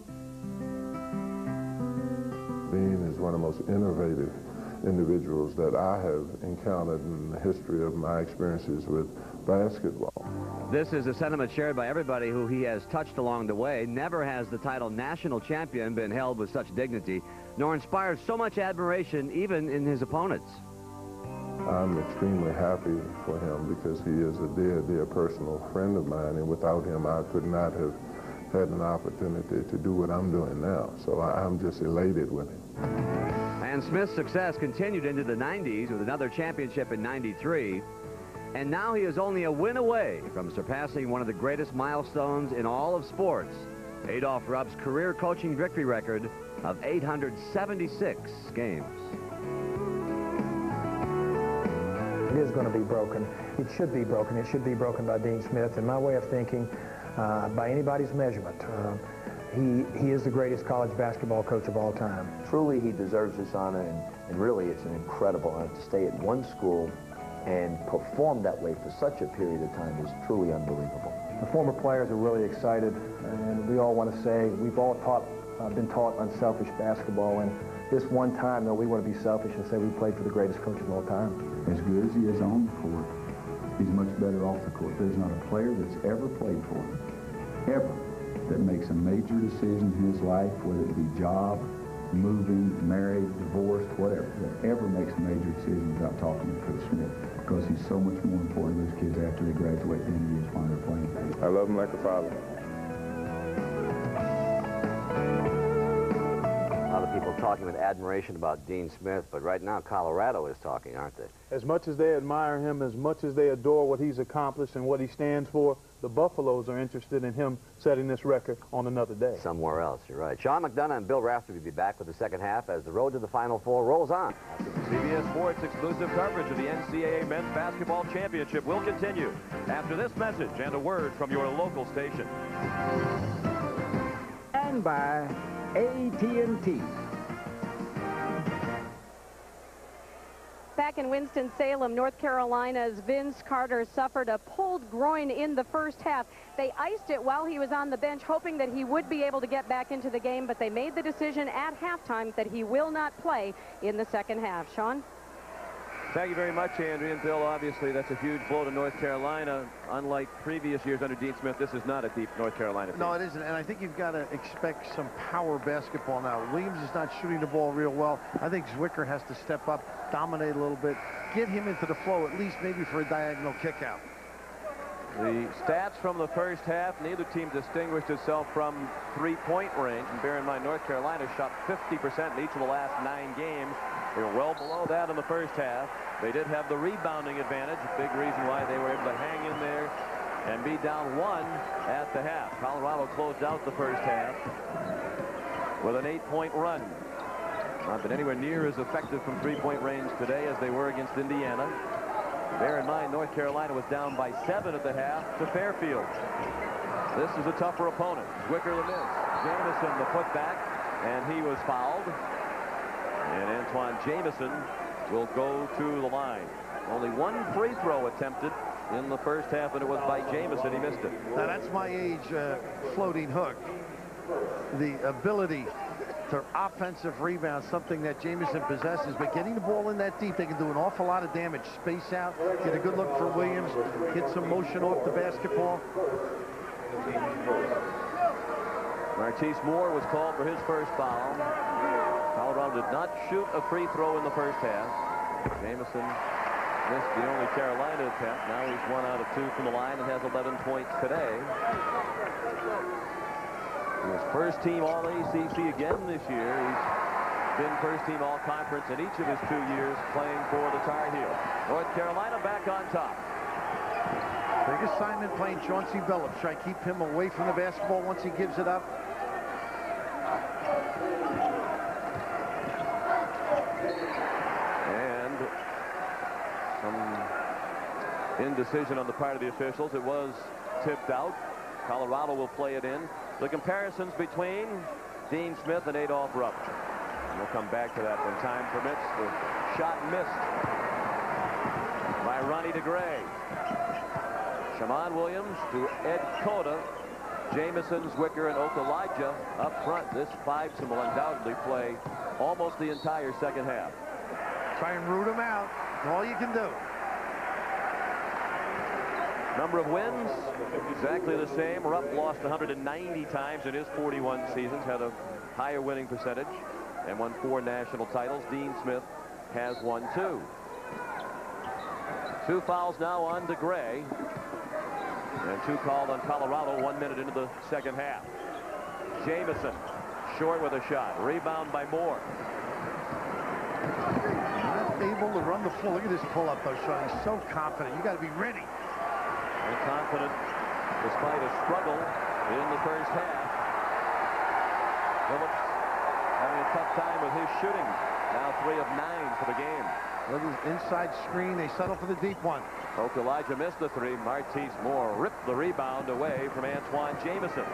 S13: Dean is one of the most innovative individuals that I have encountered in the history of my experiences with basketball.
S3: This is a sentiment shared by everybody who he has touched along the way. Never has the title national champion been held with such dignity, nor inspired so much admiration even in his opponents.
S13: I'm extremely happy for him because he is a dear, dear personal friend of mine, and without him I could not have had an opportunity to do what I'm doing now. So I, I'm just elated with him.
S3: And Smith's success continued into the nineties with another championship in ninety-three. And now he is only a win away from surpassing one of the greatest milestones in all of sports, Adolph Rupp's career coaching victory record of eight hundred seventy-six games.
S14: It is going to be broken. It should be broken. It should be broken by Dean Smith. In my way of thinking, uh, by anybody's measurement, uh, he, he is the greatest college basketball coach of all time.
S15: Truly, he deserves this honor, and, and really it's an incredible honor to stay at one school and perform that way for such a period of time is truly unbelievable.
S16: The former players are really excited, and we all want to say we've all taught, uh, been taught unselfish basketball, and this one time, though, we want to be selfish and say we played for the greatest coach of all time.
S17: As good as he is on the court, he's much better off the court. There's not a player that's ever played for him, ever, that makes a major decision in his life, whether it be job, moving, married, divorced, whatever, that ever makes a major decision without talking to Coach Smith, because he's so much more important to those kids after they graduate than he is while they're playing.
S13: I love him like a father.
S3: A lot of people talking with admiration about Dean Smith, but right now Colorado is talking, aren't they?
S11: As much as they admire him, as much as they adore what he's accomplished and what he stands for, the Buffaloes are interested in him setting this record on another day.
S3: Somewhere else, you're right. Sean McDonough and Bill Raftery will be back with the second half as the road to the Final Four rolls on.
S8: C B S Sports exclusive coverage of the N C double A Men's Basketball Championship will continue after this message and a word from your local station.
S5: And by A T and T.
S1: Back in Winston-Salem, North Carolina's Vince Carter suffered a pulled groin in the first half. They iced it while he was on the bench, hoping that he would be able to get back into the game, but they made the decision at halftime that he will not play in the second half. Sean?
S8: Thank you very much, Andrea. And Bill, obviously, that's a huge blow to North Carolina. Unlike previous years under Dean Smith, this is not a deep North Carolina team.
S9: No, it isn't. And I think you've got to expect some power basketball now. Williams is not shooting the ball real well. I think Zwicker has to step up, dominate a little bit, get him into the flow, at least maybe for a diagonal kick out.
S8: The stats from the first half, neither team distinguished itself from three-point range. And bear in mind, North Carolina shot fifty percent in each of the last nine games. They were well below that in the first half. They did have the rebounding advantage, a big reason why they were able to hang in there and be down one at the half. Colorado closed out the first half with an eight-point run. Not been anywhere near as effective from three-point range today as they were against Indiana. Bear in mind, North Carolina was down by seven at the half to Fairfield. This is a tougher opponent. Zwicker the miss. Jamison the putback, and he was fouled. And Antoine Jamison will go to the line. Only one free throw attempted in the first half, and it was by Jamison. He missed it.
S9: Now, that's my age uh, floating hook. The ability to offensive rebound, something that Jamison possesses, but getting the ball in that deep, they can do an awful lot of damage. Space out, get a good look for Williams, get some motion off the basketball.
S8: Martise Moore was called for his first foul. Colorado did not shoot a free throw in the first half. Jamison missed the only Carolina attempt. Now he's one out of two from the line and has eleven points today. His first team All A C C again this year. He's been first team All Conference in each of his two years playing for the Tar Heels. North Carolina back on top.
S9: Big assignment playing Chauncey Billups. Try to keep him away from the basketball once he gives it up.
S8: And some indecision on the part of the officials. It was tipped out. Colorado will play it in. The comparisons between Dean Smith and Adolph Rupp. And we'll come back to that when time permits. The shot missed by Ronnie DeGray. Shammond Williams to Ed Cota. Jamison, Zwicker, and Okulaja up front. This five-some will undoubtedly play almost the entire second half.
S9: Try and root them out. All you can do.
S8: Number of wins, exactly the same. Rupp lost one hundred ninety times in his forty-one seasons, had a higher winning percentage, and won four national titles. Dean Smith has won two. Two fouls now on DeGray, and two called on Colorado one minute into the second half. Jamison, short with a shot. Rebound by Moore.
S9: Not able to run the floor. Look at this pull-up, though, Sean. He's so confident. You got to be ready.
S8: And confident despite a struggle in the first half. Phillips having a tough time with his shooting. Now three of nine for the game.
S9: Look at his inside screen. They settle for the deep one.
S8: Okulaja missed the three. Martise Moore ripped the rebound away from Antoine Jamison.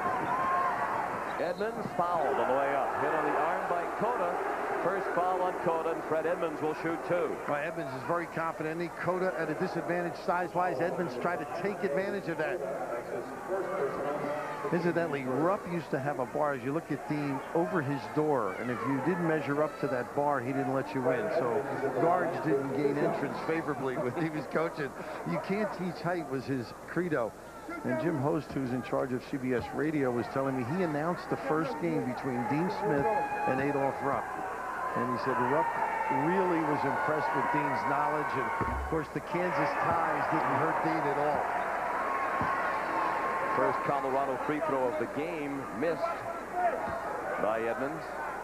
S8: Edmonds fouled on the way up. Hit on the arm by Cota. First foul on Cota, and Fred Edmonds will shoot two.
S9: Well, Edmonds is very confident. He Cota at a disadvantage size-wise. Edmonds tried to take advantage of that. Incidentally, Rupp used to have a bar, as you look at Dean, over his door, and if you didn't measure up to that bar, he didn't let you in. So guards didn't gain entrance favorably when he was coaching. You can't teach height was his credo. And Jim Host, who's in charge of C B S Radio, was telling me he announced the first game between Dean Smith and Adolph Rupp. And he said Rupp really was impressed with Dean's knowledge. And, of course, the Kansas ties didn't hurt Dean at all.
S8: First Colorado free throw of the game missed by Edmonds.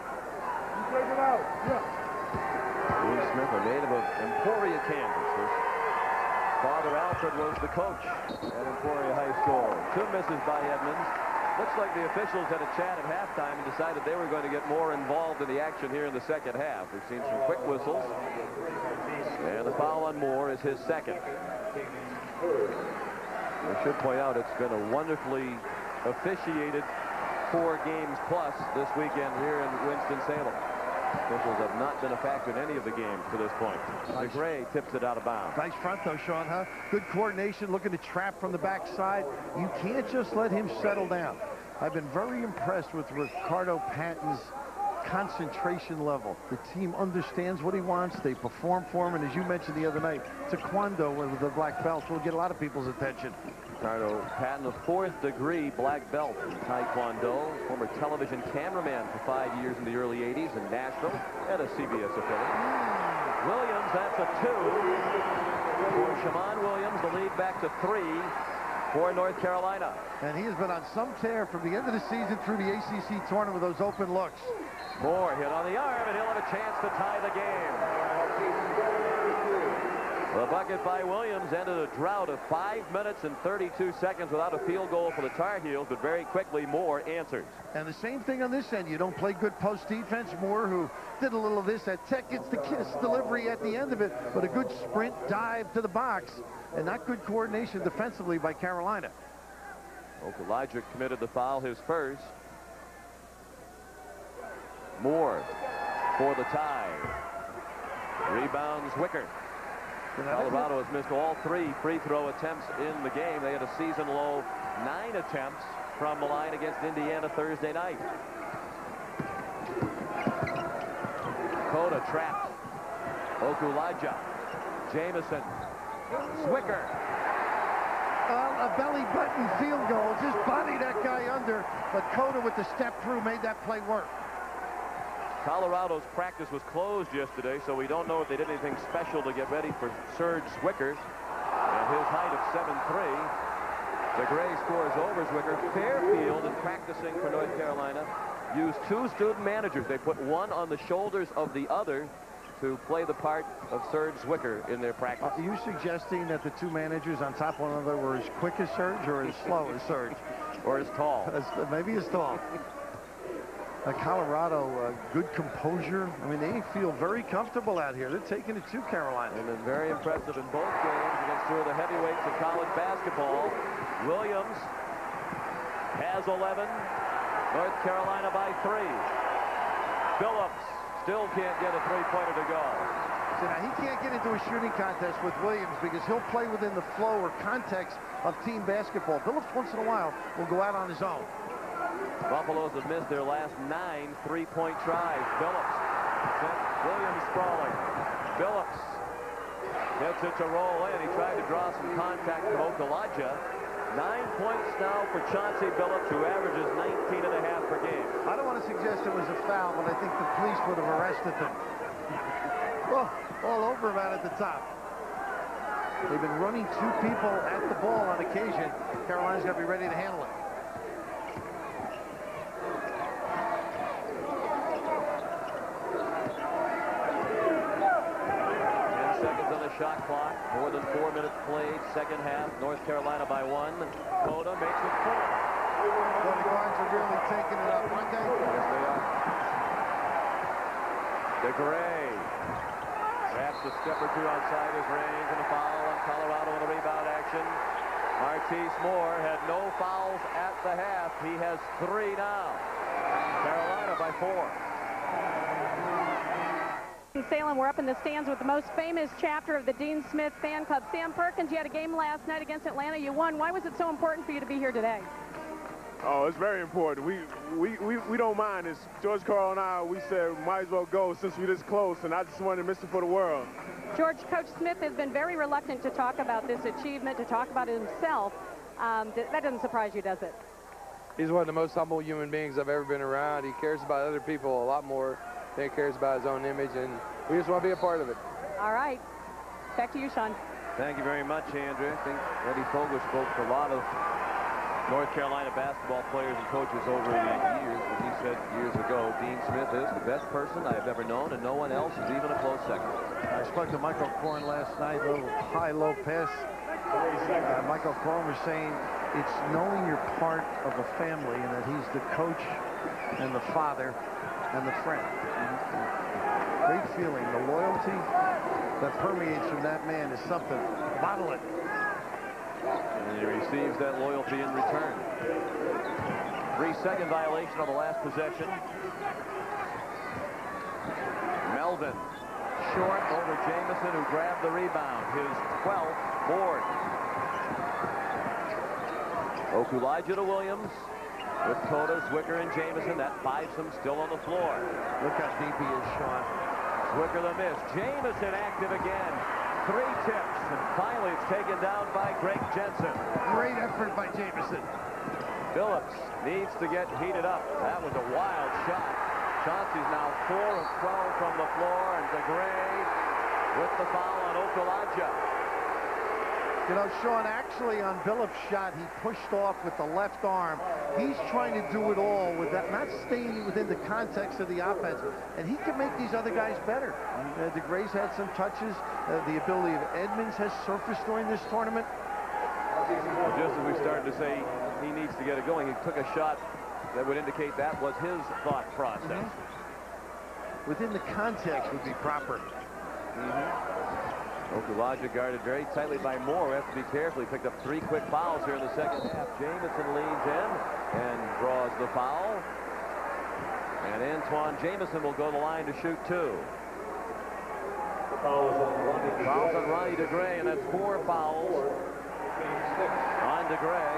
S8: Dean Smith, a native of Emporia, Kansas. His father, Alfred, was the coach at Emporia High School. Two misses by Edmonds. Looks like the officials had a chat at halftime and decided they were going to get more involved in the action here in the second half. We've seen some quick whistles. And the foul on Moore is his second. I should point out it's been a wonderfully officiated four games plus this weekend here in Winston-Salem. Officials have not been a factor in any of the games to this point. DeGray tips it out of bounds.
S9: Nice front, though, Sean, huh? Good coordination, looking to trap from the backside. You can't just let him settle down. I've been very impressed with Ricardo Patton's concentration level. The team understands what he wants. They perform for him, and as you mentioned the other night, Taekwondo with the black belt will get a lot of people's attention.
S8: Ricardo Patton, a fourth degree black belt in Taekwondo, former television cameraman for five years in the early eighties in Nashville, and a C B S affiliate. Williams, that's a two for Shammond Williams. The lead back to three for North Carolina.
S9: And he has been on some tear from the end of the season through the A C C tournament with those open looks.
S8: Moore hit on the arm, and he'll have a chance to tie the game. The bucket by Williams ended a drought of five minutes and thirty-two seconds without a field goal for the Tar Heels, but very quickly Moore answers.
S9: And the same thing on this end. You don't play good post defense. Moore, who did a little of this at Tech, gets the kiss delivery at the end of it, but a good sprint dive to the box, and not good coordination defensively by Carolina.
S8: Okulaja committed the foul, his first. Moore for the tie. Rebounds Wicker. Colorado has missed all three free throw attempts in the game. They had a season low nine attempts from the line against Indiana Thursday night. Cota trapped. Okulaja. Jamison. Zwicker.
S9: Uh, a belly button field goal. Just bodied that guy under, but Cota with the step through made that play work.
S8: Colorado's practice was closed yesterday, so we don't know if they did anything special to get ready for Serge Zwicker and his height of seven three. DeGray scores over Zwicker. Fairfield, in practicing for North Carolina, used two student managers. They put one on the shoulders of the other to play the part of Serge Zwicker in their practice.
S9: Are you suggesting that the two managers on top of one another were as quick as Serge or as slow as Serge?
S8: Or as tall?
S9: As, maybe as tall. Uh, Colorado, uh, good composure. I mean, they feel very comfortable out here. They're taking it to Carolina.
S8: They've been very impressive in both games against two of the heavyweights of college basketball. Williams has eleven. North Carolina by three. Phillips still can't get a three-pointer to go.
S9: So now he can't get into a shooting contest with Williams because he'll play within the flow or context of team basketball. Phillips once in a while will go out on his own.
S8: Buffaloes have missed their last nine three-point tries. Phillips sent Williams sprawling. Phillips gets it to roll in. He tried to draw some contact from Okulaja. Nine points now for Chauncey Billups, who averages nineteen and a half per game.
S9: I don't want to suggest it was a foul, but I think the police would have arrested them. Well, all over him out at the top. They've been running two people at the ball on occasion. Carolina's got to be ready to handle it.
S8: Shot clock, more than four minutes played, second half, North Carolina by one. Coda makes it four.
S9: Well, the guards are really taking it up, aren't they?
S8: Yes, they are. DeGray wraps a step or two outside his range, and a foul on Colorado in the rebound action. Martise Moore had no fouls at the half. He has three now. Carolina by four.
S1: In Salem, we're up in the stands with the most famous chapter of the Dean Smith fan club. Sam Perkins, you had a game last night against Atlanta. You won. Why was it so important for you to be here today?
S18: Oh, it's very important. We we we, we don't mind this. George Carl and I, we said might as well go since we're this close, and I just wanted to miss it for the world.
S1: George, Coach Smith has been very reluctant to talk about this achievement, to talk about it himself. Um, that doesn't surprise you, does it?
S19: He's one of the most humble human beings I've ever been around. He cares about other people a lot more than he cares about his own image, and we just want to be a part of it.
S1: All right. Back to you, Sean.
S8: Thank you very much, Andrea. I think Eddie Fogler spoke to a lot of North Carolina basketball players and coaches over the years, but he said years ago, Dean Smith is the best person I have ever known, and no one else is even a close second.
S9: I spoke to Michael Corn last night, a little high-low pass. Uh, Michael Corn was saying it's knowing you're part of a family and that he's the coach and the father and the friend. Great feeling. The loyalty that permeates from that man is something. Bottle it.
S8: And he receives that loyalty in return. Three-second violation on the last possession. Melvin short over Jamison, who grabbed the rebound. His twelfth board. Okulaja to Williams. With Coda, Zwicker, and Jamison, that fivesome still on the floor.
S9: Look how deep he is, Sean.
S8: Zwicker the miss. Jamison active again. Three tips, and finally it's taken down by Greg Jensen.
S9: Great effort by Jamison.
S8: Phillips needs to get heated up. That was a wild shot. Chauncey's now four of twelve from the floor, and DeGray with the foul on Okulaja.
S9: You know, Sean, actually on Billups' shot, he pushed off with the left arm. He's trying to do it all with that, not staying within the context of the offense. And he can make these other guys better. Uh, DeGray's had some touches. Uh, the ability of Edmonds has surfaced during this tournament.
S8: Well, just as we started to say he needs to get it going, he took a shot that would indicate that was his thought process.
S9: Mm-hmm. Within the context would be proper.
S8: Mm-hmm. Okulaja guarded very tightly by Moore. Has to be careful. He picked up three quick fouls here in the second half. Jamison leans in and draws the foul. And Antoine Jamison will go to the line to shoot two. Fouls on Ronnie DeGray, and that's four fouls on DeGray.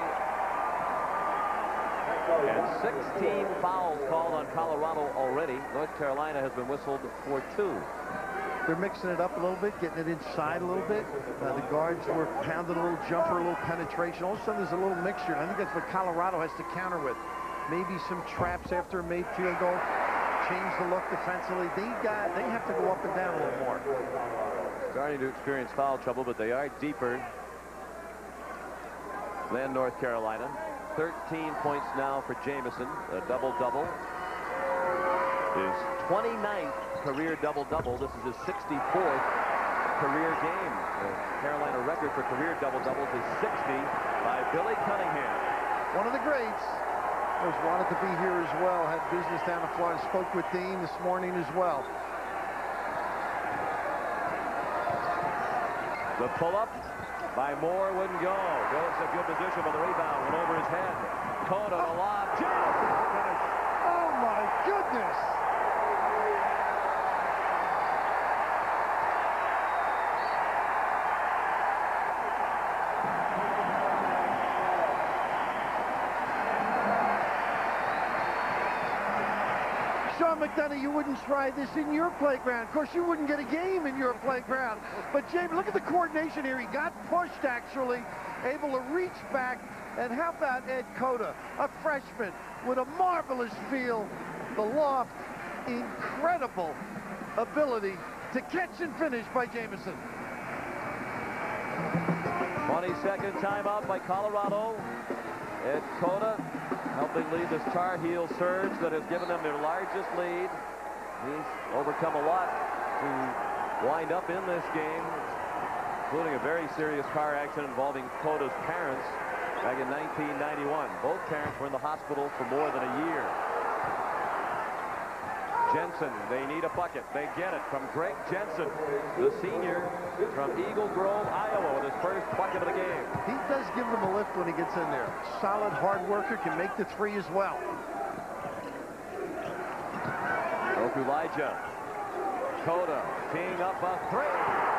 S8: And sixteen fouls called on Colorado already. North Carolina has been whistled for two.
S9: They're mixing it up a little bit, getting it inside a little bit. Uh, the guards were pounding a little jumper, a little penetration. All of a sudden, there's a little mixture. And I think that's what Colorado has to counter with. Maybe some traps after a made field goal. Change the look defensively. They got. They have to go up and down a little more.
S8: Starting to experience foul trouble, but they are deeper than North Carolina. thirteen points now for Jamison. A double-double. His twenty-ninth career double-double. This is his sixty-fourth career game. The Carolina record for career double-doubles is sixty by Billy Cunningham.
S9: One of the greats. Was wanted to be here as well. Had business down in Florida. Spoke with Dean this morning as well.
S8: The pull-up by Moore wouldn't go. Goes a good position, but the rebound went over his head. Cota to lob.
S9: Oh, my goodness. Sean McDonough, you wouldn't try this in your playground. Of course, you wouldn't get a game in your playground. But, James, look at the coordination here. He got pushed, actually, able to reach back. And how about Ed Cota, a freshman with a marvelous feel, the loft, incredible ability to catch and finish by Jamison.
S8: twenty-second timeout by Colorado. Ed Cota helping lead this Tar Heel surge that has given them their largest lead. He's overcome a lot to wind up in this game, including a very serious car accident involving Cota's parents back in nineteen ninety-one. Both parents were in the hospital for more than a year. Jensen, they need a bucket. They get it from Greg Jensen, the senior from Eagle Grove, Iowa, with his first bucket of the game.
S9: He does give them a lift when he gets in there. Solid hard worker, can make the three as well.
S8: Elijah. Cota teeing up a three.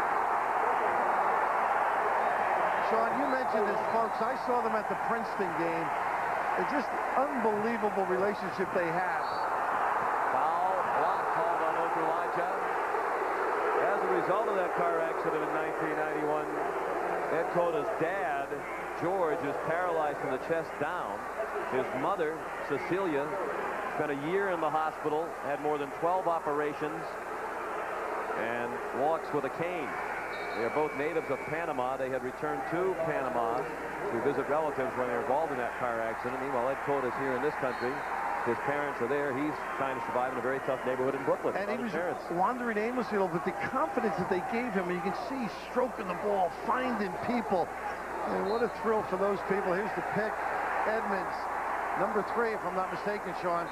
S9: Sean, you mentioned this, folks. I saw them at the Princeton game. It's just unbelievable relationship they have.
S8: Foul block called on Elijah. As a result of that car accident in nineteen ninety-one, Ed Cota's dad, George, is paralyzed from the chest down. His mother, Cecilia, spent a year in the hospital, had more than twelve operations, and walks with a cane. They are both natives of Panama. They had returned to Panama to visit relatives when they were involved in that car accident. Meanwhile, Ed Cota's here in this country. His parents are there. He's trying to survive in a very tough neighborhood in Brooklyn.
S9: And he was parents. wandering aimlessly, but the confidence that they gave him, and you can see stroking the ball, finding people. And what a thrill for those people. Here's the pick. Edmonds, number three, if I'm not mistaken, Sean.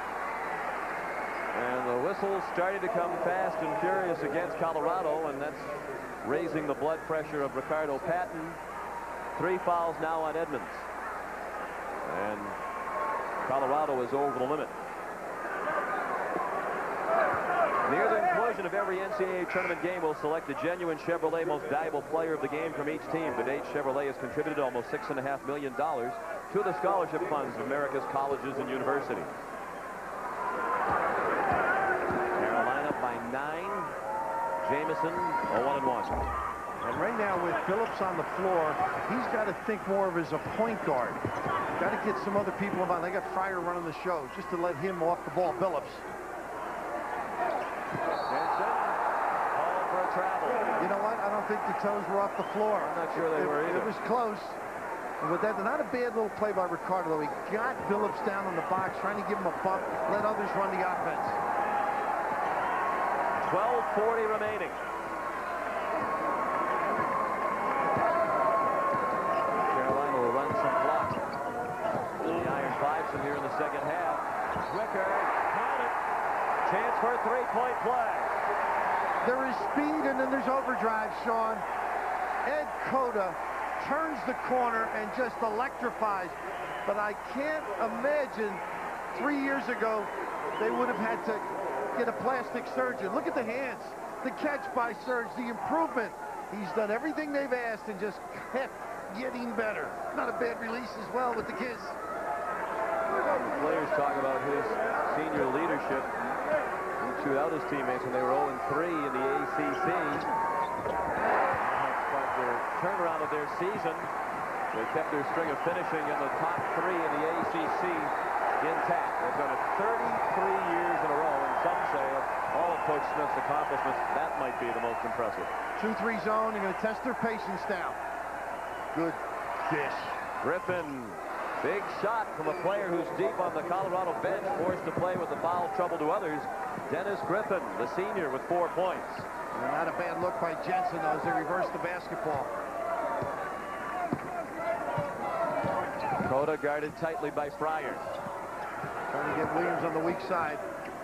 S8: And the whistle's starting to come fast and furious against Colorado, and that's raising the blood pressure of Ricardo Patton. Three fouls now on Edmonds. And Colorado is over the limit. Near the conclusion of every N C double A tournament game, we'll select the genuine Chevrolet most valuable player of the game from each team. To date, Chevrolet has contributed almost six and a half million dollars to the scholarship funds of America's colleges and universities. Carolina by nine. Jamison, a one and one.
S9: And right now with Phillips on the floor, he's got to think more of as a point guard. Got to get some other people involved. They got Fryer running the show just to let him off the ball. Phillips.
S8: Jensen, all for a travel.
S9: You know what? I don't think the toes were off the floor.
S8: I'm not sure they
S9: it,
S8: were either.
S9: It was close. And with that, not a bad little play by Ricardo, though. He got Phillips down on the box, trying to give him a bump, let others run the offense.
S8: twelve forty remaining. Carolina will run some blocks. The Iron Fives from here in the second half. Zwicker, count it. Chance for a three-point play.
S9: There is speed and then there's overdrive, Sean. Ed Cota turns the corner and just electrifies. But I can't imagine three years ago they would have had to get a plastic surgeon. Look at the hands. The catch by Serge, the improvement. He's done everything they've asked and just kept getting better. Not a bad release as well with the kiss.
S8: The players talk about his senior leadership. He chewed out his teammates when they were oh and three in the A C C. But the turnaround of their season, they kept their string of finishing in the top three in the A C C intact. They've done it thirty-three years in a row, and some say of all of Coach Smith's accomplishments, that might be the most impressive.
S9: two three zone, they're going to test their patience now. Good dish.
S8: Griffin, big shot from a player who's deep on the Colorado bench, forced to play with the foul trouble to others. Dennis Griffin, the senior, with four points.
S9: And not a bad look by Jensen, though, as they reverse the basketball.
S8: Cota guarded tightly by Fryer.
S9: Trying to get Williams on the weak side.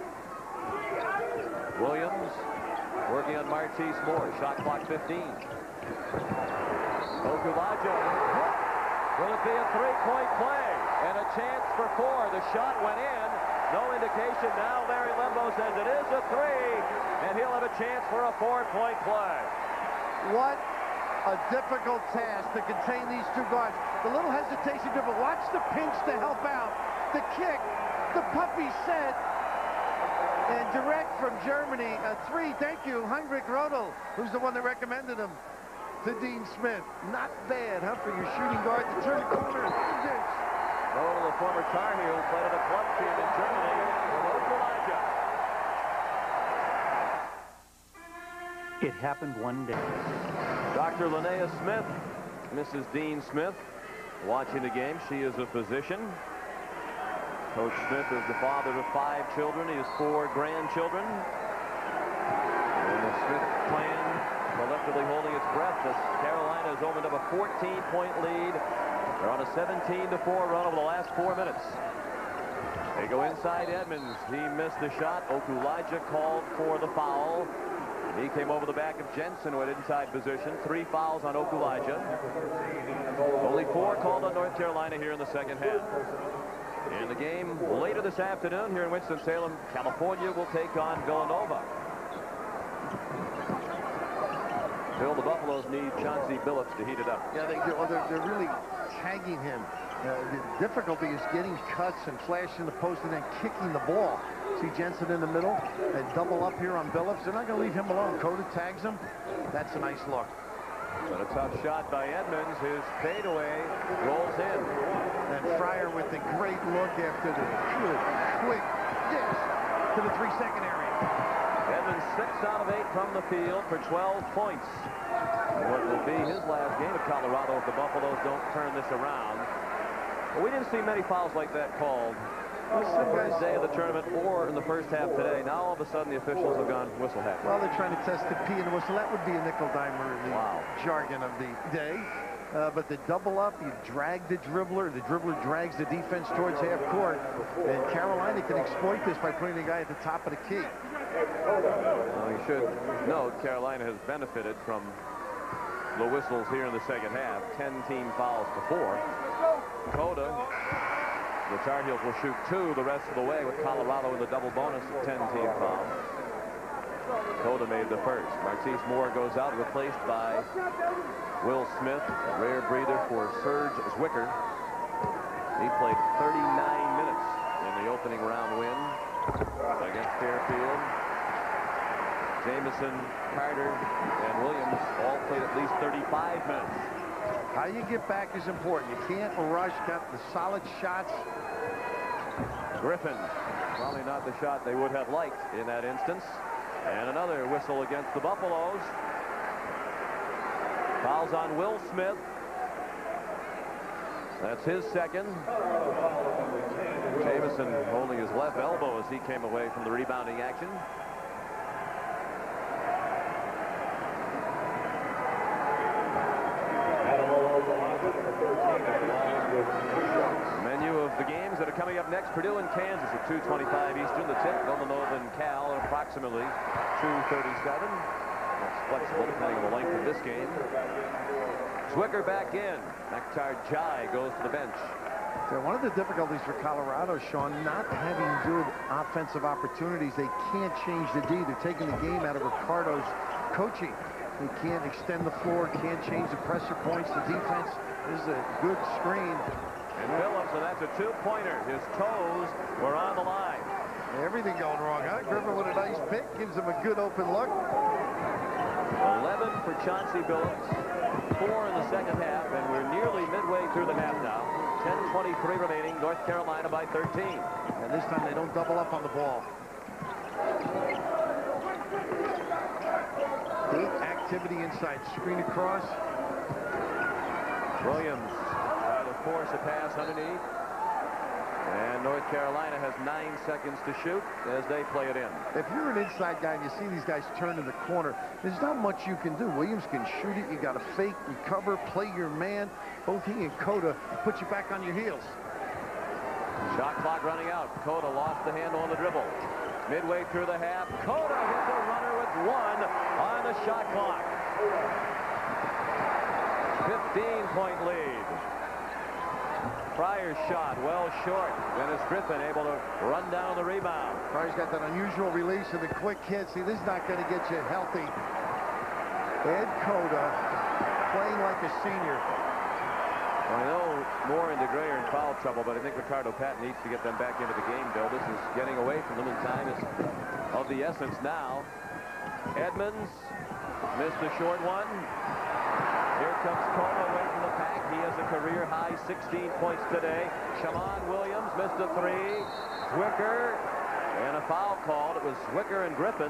S8: Williams working on Martise Moore. Shot clock fifteen. Okulaja. Will it be a three-point play? and a chance for four. The shot went in. No indication. Now Larry Lembo says it is a three, and he'll have a chance for a four-point play.
S9: What a difficult task to contain these two guards. The little hesitation to, but watch the pinch to help out. The kick, the puppy set, and direct from Germany, a three. Thank you, Heinrich Rodel, who's the one that recommended him to Dean Smith. Not bad, huh, for your shooting guard to turn the corner.
S8: Rodel, the former Tar Heel, played on a club team in Germany with Elijah.
S20: It happened one day.
S8: Doctor Linnea Smith, Missus Dean Smith, watching the game. She is a physician. Coach Smith is the father of five children. He has four grandchildren. And the Smith clan collectively holding its breath as Carolina has opened up a fourteen point lead. They're on a seventeen to four run over the last four minutes. They go inside Edmonds. He missed the shot. Okulaja called for the foul. He came over the back of Jensen, who had inside position. Three fouls on Okulaja. Only four called on North Carolina here in the second half. In the game later this afternoon here in Winston-Salem, California will take on Villanova. Bill, the Buffaloes need Chauncey Billups to heat it up.
S9: Yeah, they do. Well, they're, they're really tagging him. Uh, the difficulty is getting cuts and flashing the post and then kicking the ball. See Jensen in the middle and double up here on Billups. They're not going to leave him alone. Cota tags him. That's a nice look.
S8: But a tough shot by Edmonds. His fadeaway rolls in.
S9: And Fryer with the great look after the good, quick dish to the three-second area.
S8: Edmonds six out of eight from the field for twelve points. What will be his last game at Colorado if the Buffaloes don't turn this around. But we didn't see many fouls like that called the first day of the tournament or in the first half today. Now all of a sudden the officials have gone whistle hat.
S9: Well, they're trying to test the P and the whistle. That would be a nickel dimer in the
S8: wow.
S9: jargon of the day. Uh, but the double up, you drag the dribbler. The dribbler drags the defense towards half court. And Carolina can exploit this by putting the guy at the top of the key.
S8: Well, you should note Carolina has benefited from the whistles here in the second half. Ten team fouls to four. Cota, the Tar Heels will shoot two the rest of the way with Colorado in the double bonus of ten team fouls. Cota made the first. Marquise Moore goes out, replaced by Will Smith, a rare breather for Serge Zwicker. He played thirty-nine minutes in the opening round win against Fairfield. Jameson, Carter, and Williams all played at least thirty-five minutes.
S9: How you get back is important. You can't rush, got the solid shots.
S8: Griffin, probably not the shot they would have liked in that instance. And another whistle against the Buffaloes. Fouls on Will Smith. That's his second. Jameson holding his left elbow as he came away from the rebounding action. Menu of the games that are coming up next: Purdue and Kansas at two twenty-five Eastern. The tip, Villanova and Cal at approximately two thirty-seven. That's flexible depending on the length of this game. Zwicker back in. Akhtar Jai goes to the bench.
S9: So one of the difficulties for Colorado, Sean, not having good offensive opportunities. They can't change the D. They're taking the game out of Ricardo's coaching. They can't extend the floor, can't change the pressure points. The defense is a good screen.
S8: And Phillips, and that's a two-pointer. His toes were on the line.
S9: Everything going wrong, huh? Griffin with a nice pick, gives him a good open look.
S8: eleven for Chauncey Billups, four in the second half, and we're nearly midway through the half now. ten twenty-three remaining, North Carolina by thirteen.
S9: And this time they don't double up on the ball. Good activity inside, screen across.
S8: Williams trying to force a pass underneath. And North Carolina has nine seconds to shoot as they play it in.
S9: If you're an inside guy and you see these guys turn in the corner, there's not much you can do. Williams can shoot it. You got to fake, recover, play your man. Both he and Cota put you back on your heels.
S8: Shot clock running out. Cota lost the handle on the dribble. Midway through the half, Cota hits a runner with one on the shot clock. fifteen point lead. Pryor's shot, well short. Dennis Griffin able to run down the rebound.
S9: Pryor's got that unusual release and the quick hit. See, this is not going to get you healthy. Ed Cota playing like a senior.
S8: Well, I know Moore and DeGray are in foul trouble, but I think Ricardo Patton needs to get them back into the game, Bill. This is getting away from them, and time is of the essence now. Edmonds missed a short one. Here comes Cota away from the pack. He has a career-high sixteen points today. Shammond Williams missed a three. Zwicker, and a foul called. It was Zwicker and Griffin.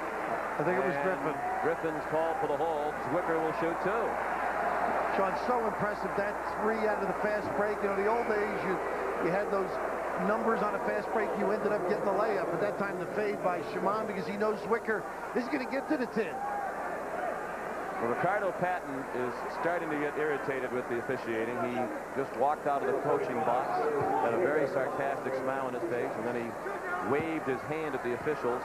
S9: I think it was
S8: And
S9: Griffin.
S8: Griffin's called for the hold. Zwicker will shoot two.
S9: Sean, so impressive. That three out of the fast break. You know, the old days, you, you had those numbers on a fast break. You ended up getting the layup. At that time, the fade by Shammond because he knows Zwicker is going to get to the tin.
S8: Well, Ricardo Patton is starting to get irritated with the officiating. He just walked out of the coaching box, had a very sarcastic smile on his face, and then he waved his hand at the officials,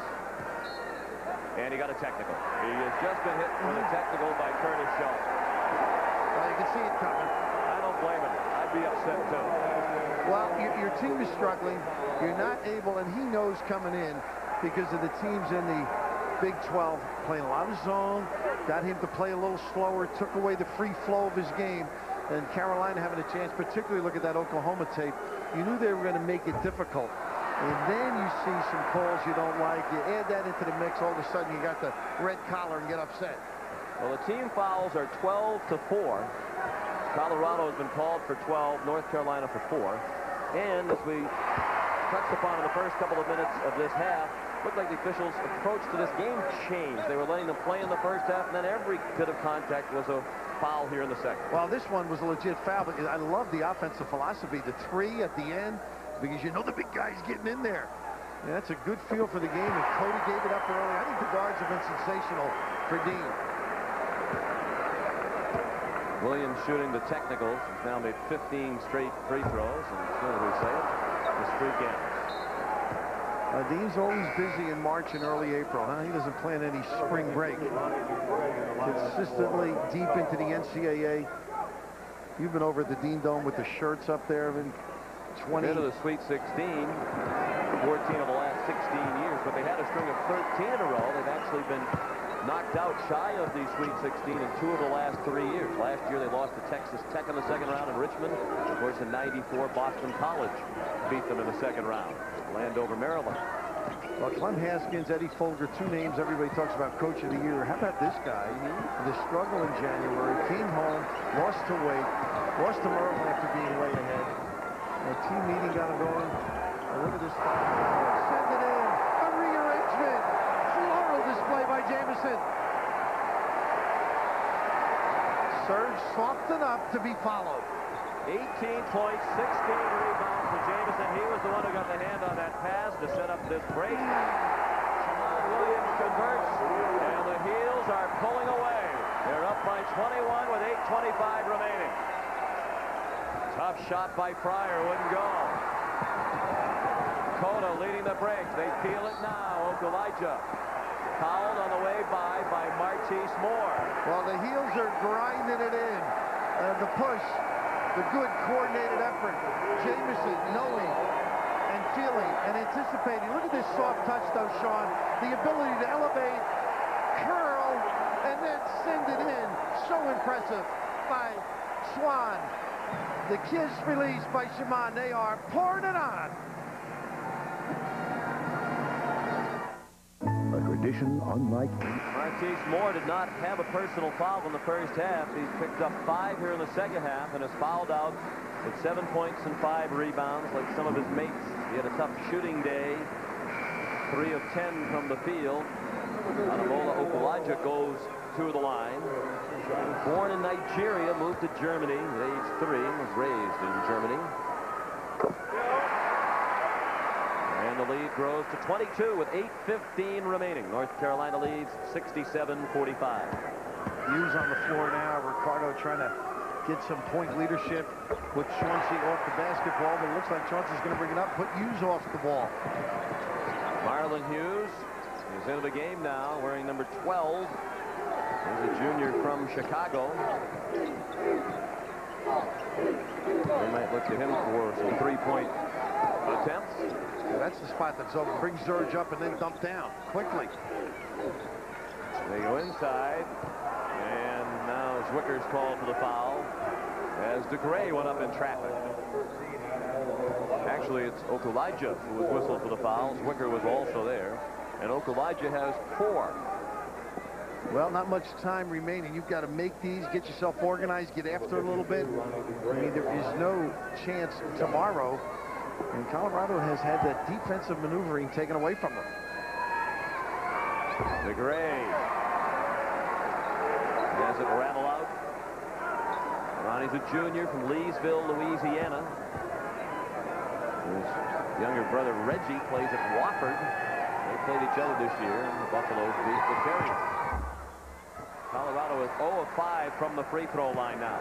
S8: and he got a technical. He has just been hit with a technical by Curtis Shaw.
S9: Well, you can see it coming.
S8: I don't blame him. I'd be upset, too.
S9: Well, your, your team is struggling. You're not able, and he knows coming in because of the teams in the Big twelve playing a lot of zone, got him to play a little slower, took away the free flow of his game, and Carolina having a chance, particularly look at that Oklahoma tape, you knew they were going to make it difficult. And then you see some calls you don't like, you add that into the mix, all of a sudden you got the red collar and get upset.
S8: Well, the team fouls are twelve to four. Colorado has been called for twelve, North Carolina for four. And as we touched upon in the first couple of minutes of this half, looked like the officials' approach to this game changed. They were letting them play in the first half, and then every bit of contact was a foul here in the second.
S9: Well, this one was a legit foul, but I love the offensive philosophy. The three at the end, because you know the big guy's getting in there. And that's a good feel for the game, and Cody gave it up early. I think the guards have been sensational for Dean.
S8: Williams shooting the technicals. He's now made fifteen straight free throws, and as soon as we say it, the streak ends.
S9: Uh, Dean's always busy in March and early April, huh? He doesn't plan any spring break. Consistently deep into the N C A A. You've been over at the Dean Dome with the shirts up there. In twenty.
S8: Into the Sweet sixteen, fourteen of the last sixteen years, but they had a string of thirteen in a row. They've actually been knocked out shy of the Sweet sixteen in two of the last three years. Last year they lost to Texas Tech in the second round in Richmond. Of course, in ninety-four, Boston College beat them in the second round. Landover, Maryland.
S9: Well, Clem Haskins, Eddie Folger, two names everybody talks about Coach of the Year. How about this guy? Mm-hmm. The struggle in January, came home, lost to Wake, lost to Maryland after being way ahead. A team meeting got him going. And look at this guy. Send it in. A rearrangement. Floral display by Jamison. Serge soft enough to be followed.
S8: eighteen points, sixteen rebounds for Jamison. He was the one who got the hand on that pass to set up this break. Shammond Williams converts, and the Heels are pulling away. They're up by twenty-one with eight twenty-five remaining. Tough shot by Pryor, wouldn't go. Cota leading the break. They peel it now. Okulaja fouled on the way by by Martise Moore.
S9: Well, the Heels are grinding it in. Uh, the push. The good coordinated effort. Jamison knowing and feeling and anticipating. Look at this soft touch, though, Sean. The ability to elevate, curl, and then send it in. So impressive by Swan. The kiss released by Shammond. They are pouring it on.
S5: A tradition unlike...
S8: Martise Moore did not have a personal foul in the first half. He's picked up five here in the second half and has fouled out with seven points and five rebounds like some of his mates. He had a tough shooting day. Three of ten from the field. Anamola Okulaja goes to the line. Born in Nigeria, moved to Germany at age three, was raised in Germany. And the lead grows to twenty-two with eight fifteen remaining. North Carolina leads sixty-seven forty-five.
S9: Hughes on the floor now. Ricardo trying to get some point leadership. Put Chauncey off the basketball, but it looks like Chauncey's going to bring it up. Put Hughes off the ball.
S8: Marlon Hughes is into the game now, wearing number twelve. He's a junior from Chicago. They might look to him for some three-point attempts.
S9: Yeah, that's the spot that's open. Bring Zurge up and then dump down quickly.
S8: They go inside, and now Zwicker's called for the foul as DeGray went up in traffic. Actually, it's Okulaja who was whistled for the foul. Zwicker was also there, and Okulaja has four.
S9: Well, not much time remaining. You've got to make these, get yourself organized, get after a little bit. I mean, there is no chance tomorrow. And Colorado has had that defensive maneuvering taken away from them.
S8: DeGray has it rattle out. Ronnie's a junior from Leesville, Louisiana. His younger brother Reggie plays at Wofford. They played each other this year, and the Buffaloes beat the Terriers. Colorado is oh of five from the free throw line now.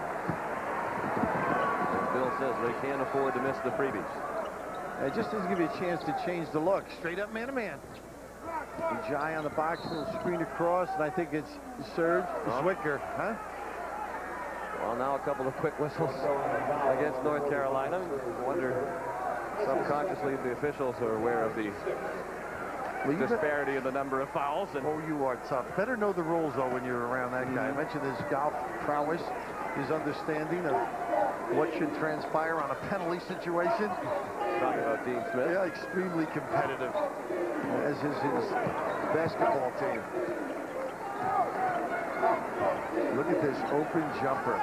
S8: As Bill says, they can't afford to miss the freebies.
S9: It just doesn't give you a chance to change the look. Straight up man-to-man. Jai on the box, little screen across, and I think it's Serge Zwicker, huh?
S8: Well, now a couple of quick whistles against North Carolina. I wonder subconsciously if the officials are aware of the well, disparity in the number of fouls. And
S9: oh, you are tough. Better know the rules, though, when you're around that guy. I mentioned his golf prowess, his understanding of what should transpire on a penalty situation.
S8: Talking about Dean Smith.
S9: Yeah, extremely competitive, as is his basketball team. Look at this open jumper.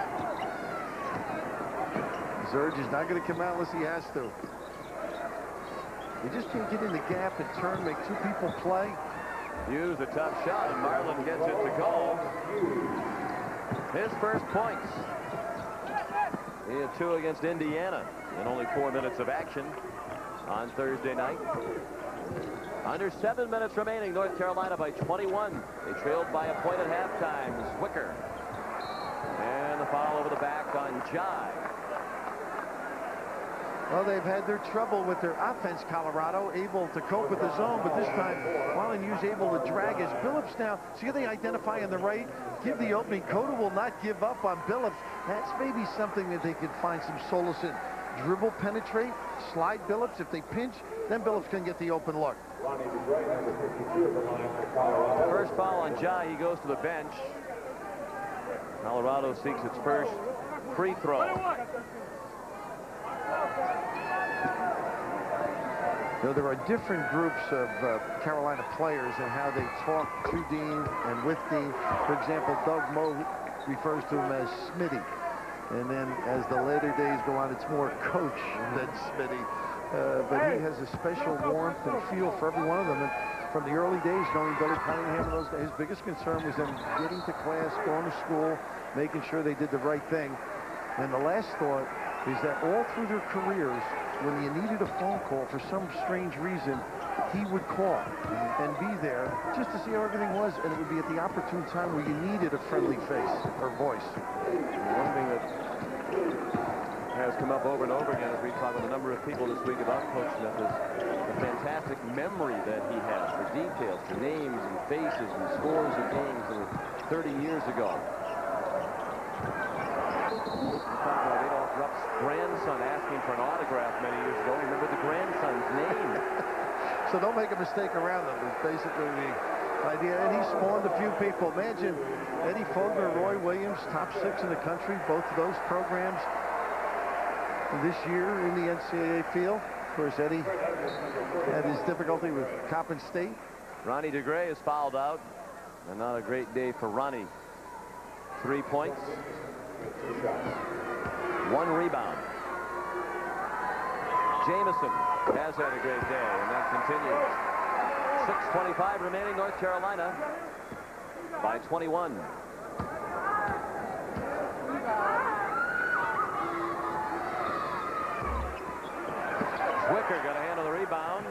S9: Zurge is not going to come out unless he has to. You just can't get in the gap and turn, make two people play.
S8: Use a tough shot, and Marlin gets it to go. His first points. He had two against Indiana in only four minutes of action on Thursday night. Under seven minutes remaining, North Carolina by twenty-one. They trailed by a point at halftime. Zwicker. And the foul over the back on Jai.
S9: Well, they've had their trouble with their offense, Colorado, able to cope with the zone, but this time, Molyneux's able to drag his Billups now. See how they identify on the right, give the opening. Cota will not give up on Billups. That's maybe something that they could find some solace in. Dribble, penetrate, slide Billups. If they pinch, then Billups can get the open look.
S8: First foul on Jai, he goes to the bench. Colorado seeks its first free throw.
S9: You know, there are different groups of uh, Carolina players and how they talk to Dean and with Dean. For example, Doug Moe refers to him as Smitty. And then as the later days go on, it's more coach than Smitty. Uh, but he has a special warmth and feel for every one of them. And from the early days, knowing Billy Cunningham and those guys, his biggest concern was them getting to class, going to school, making sure they did the right thing. And the last thought is that all through their careers, when you needed a phone call for some strange reason, he would call and be there just to see how everything was, and it would be at the opportune time where you needed a friendly face or voice.
S8: One thing that has come up over and over again as we talk with a number of people this week about Coach Smith is the fantastic memory that he has for details, for names and faces and scores of games that were thirty years ago. Adolph Rupp's grandson asking for an autograph many years ago. Remember the grandson's name.
S9: So don't make a mistake around them is basically the idea. And he spawned a few people. Imagine Eddie Fogler, Roy Williams, top six in the country, both of those programs this year in the N C double A field. Of course, Eddie had his difficulty with Coppin State.
S8: Ronnie DeGray is fouled out. And not a great day for Ronnie. Three points. One rebound. Jamison has had a great day, and that continues. six twenty-five remaining, North Carolina by twenty-one. Zwicker got a hand on the rebound.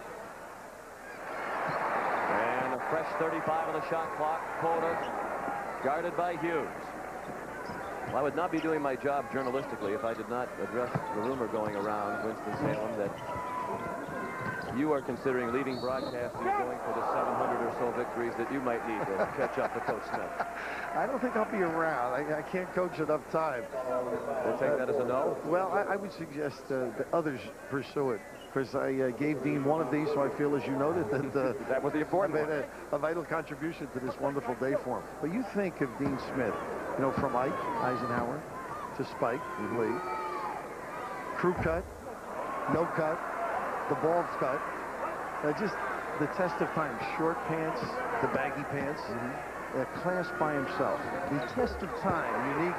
S8: And a fresh thirty-five on the shot clock. Cota guarded by Hughes. Well, I would not be doing my job journalistically if I did not address the rumor going around Winston-Salem that you are considering leaving broadcasting, going for the seven hundred or so basketball victories that you might need to catch up to Coach Smith?
S9: I don't think I'll be around. I, I can't coach enough time.
S8: We'll take that as a no?
S9: Well, I, I would suggest uh, that others pursue it. Because I uh, gave Dean one of these, so I feel, as you noted, that uh,
S8: that was the important
S9: I made a, a vital contribution to this wonderful day for him. But you think of Dean Smith, you know, from Ike Eisenhower to Spike Lee, crew cut, no cut, the bald cut, uh, just the test of time. Short pants, the baggy pants, mm-hmm. a class by himself. The test of time, unique.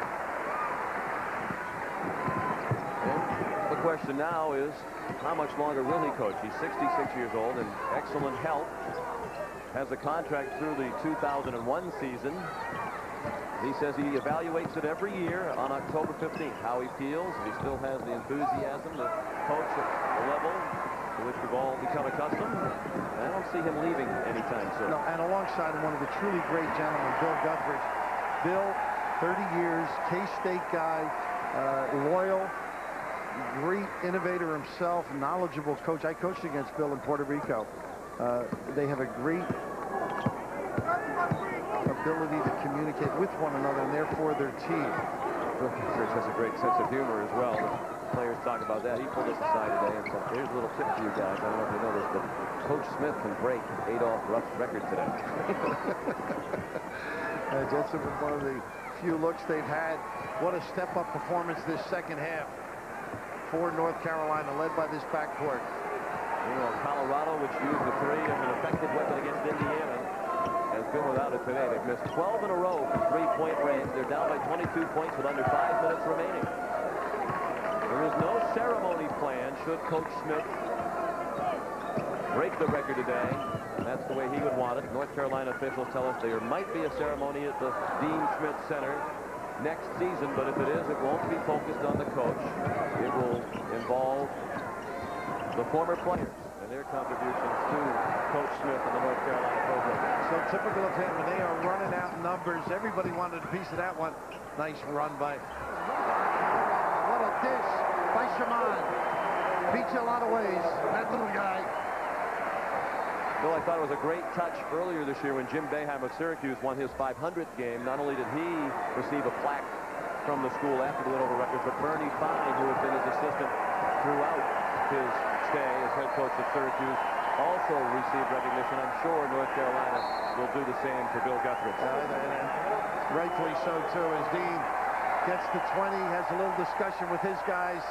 S8: And the question now is, how much longer will he coach? He's sixty-six years old in excellent health. Has a contract through the two thousand one season. He says he evaluates it every year on October fifteenth, how he feels. He still has the enthusiasm to coach at the level to which we've all become accustomed. I don't see him leaving anytime soon.
S9: No, and alongside one of the truly great gentlemen, Bill Guthridge. Bill, thirty years, K-State guy, uh, loyal, great innovator himself, knowledgeable coach. I coached against Bill in Puerto Rico. Uh, they have a great ability to communicate with one another and therefore their team.
S8: Bill Guthridge has a great sense of humor as well. The players talk about that. He pulled us aside today and said, here's a little tip for you guys. I don't know if you know this, but Coach Smith can break Adolph Rupp's record today.
S9: uh, Jensen with one of the few looks they've had. What a step-up performance this second half for North Carolina, led by this backcourt.
S8: You know, Colorado, which used the three as an effective weapon against Indiana, has been without it today. They've missed twelve in a row from three-point range. They're down by twenty-two points with under five minutes remaining. There is no ceremony planned should Coach Smith break the record today. That's the way he would want it. North Carolina officials tell us there might be a ceremony at the Dean Smith Center next season, but if it is, it won't be focused on the coach. It will involve the former players and their contributions to Coach Smith and the North Carolina program.
S9: So typical of him, when they are running out numbers, everybody wanted a piece of that one. Nice run by. What a dish by Shaman. Beats you a lot of ways, that little guy.
S8: Bill, I thought it was a great touch earlier this year when Jim Boeheim of Syracuse won his five hundredth game. Not only did he receive a plaque from the school after the win over Rutgers, but Bernie Fine, who had been his assistant throughout his stay as head coach at Syracuse, also received recognition. I'm sure North Carolina will do the same for Bill Guthridge.
S9: Uh, rightfully so, too, as Dean gets to twenty, has a little discussion with his guys.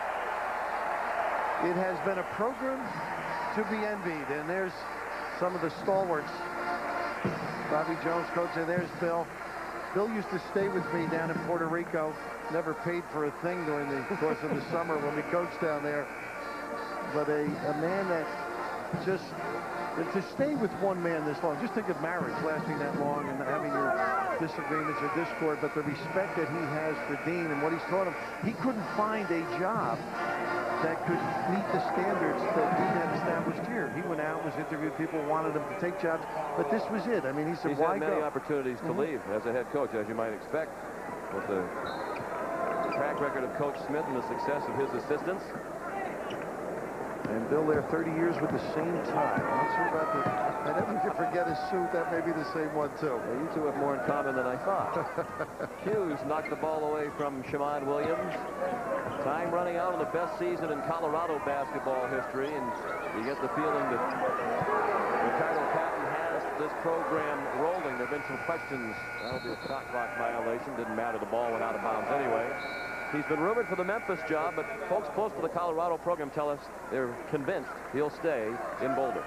S9: It has been a program to be envied, and there's some of the stalwarts. Bobby Jones, coach, and there's Bill. Bill used to stay with me down in Puerto Rico. Never paid for a thing during the course of the summer when we coached down there. But a, a man that just, to stay with one man this long, just think of marriage lasting that long and having your disagreements or discord, but the respect that he has for Dean and what he's taught him. He couldn't find a job that could meet the standards that Dean had established here. He went out, was interviewed, people wanted him to take jobs, but this was it. I mean, he said,
S8: He's
S9: why
S8: had many
S9: go?
S8: opportunities to
S9: Mm-hmm.
S8: leave as a head coach, as you might expect, with the track record of Coach Smith and the success of his assistants.
S9: And Bill there thirty years with the same tie. I'm not sure about the... I never can forget his suit. That may be the same one, too.
S8: Well, you two have more in common than I thought. Hughes knocked the ball away from Shaman Williams. Time running out on the best season in Colorado basketball history, and you get the feeling that Ricardo Patton has this program rolling. There have been some questions. That'll be a shot clock violation. Didn't matter. The ball went out of bounds anyway. He's been rumored for the Memphis job, but folks close to the Colorado program tell us they're convinced he'll stay in Boulder.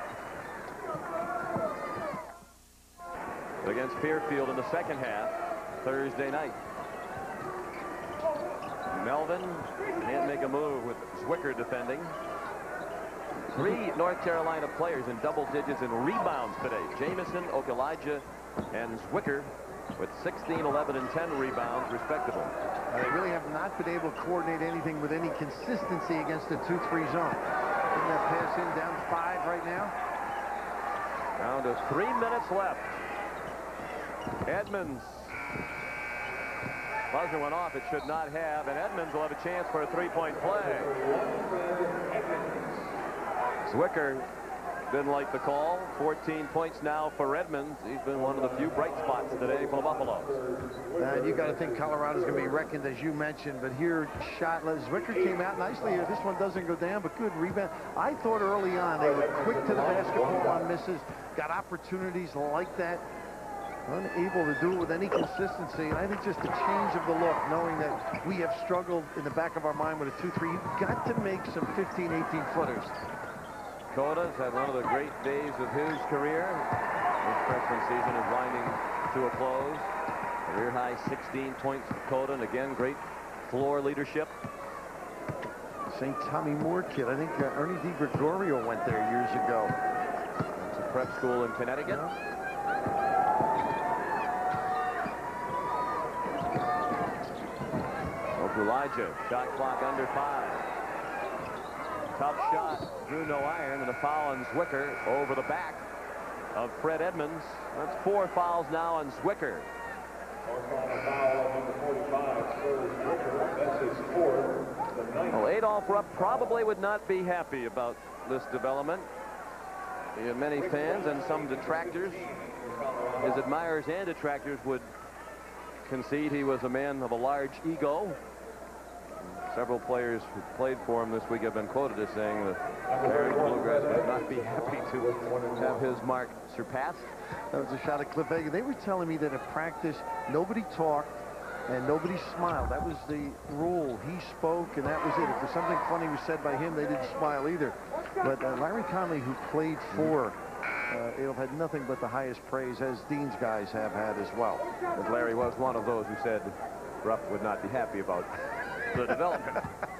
S8: Against Fairfield in the second half, Thursday night. Melvin can't make a move with Zwicker defending. Three North Carolina players in double digits in rebounds today. Jamison, Okelijah, and Zwicker with sixteen, eleven, and ten rebounds, respectively.
S9: Uh, they really have not been able to coordinate anything with any consistency against the two three zone. Getting that pass in, down five right now.
S8: Down to three minutes left. Edmonds. Buzzer went off. It should not have, and Edmonds will have a chance for a three-point play. Zwicker been like the call. fourteen points now for Edmonds. He's been one of the few bright spots today for the Buffaloes.
S9: And you got to think Colorado's going to be reckoned, as you mentioned. But here, shotless. Zwicker came out nicely here. This one doesn't go down, but good rebound. I thought early on they were quick to the basketball on misses, got opportunities like that. Unable to do it with any consistency. And I think just a change of the look, knowing that we have struggled in the back of our mind with a two three. You've got to make some fifteen, eighteen footers.
S8: Coda's had one of the great days of his career. His freshman season is winding to a close. Career high sixteen points for Coda, and again, great floor leadership.
S9: Saint Tommy Moore kid. I think uh, Ernie DiGregorio went there years ago.
S8: It's a prep school in Connecticut.
S9: Yeah.
S8: Elijah, shot clock under five. Tough shot, drew no iron, and a foul on Zwicker over the back of Fred Edmonds. That's four fouls now on Zwicker. Well, Adolph Rupp probably would not be happy about this development. He had many fans and some detractors. His admirers and detractors would concede he was a man of a large ego. Several players who played for him this week have been quoted as saying that Barry Bluegrass would not be happy to have his mark surpassed.
S9: That was a shot at Cliff Hagan. They were telling me that at practice, nobody talked and nobody smiled. That was the rule. He spoke, and that was it. If something funny was said by him, they didn't smile either. But uh, Larry Conley, who played for uh, Adolph, had nothing but the highest praise, as Dean's guys have had as well.
S8: But Larry was one of those who said Rupp would not be happy about the development.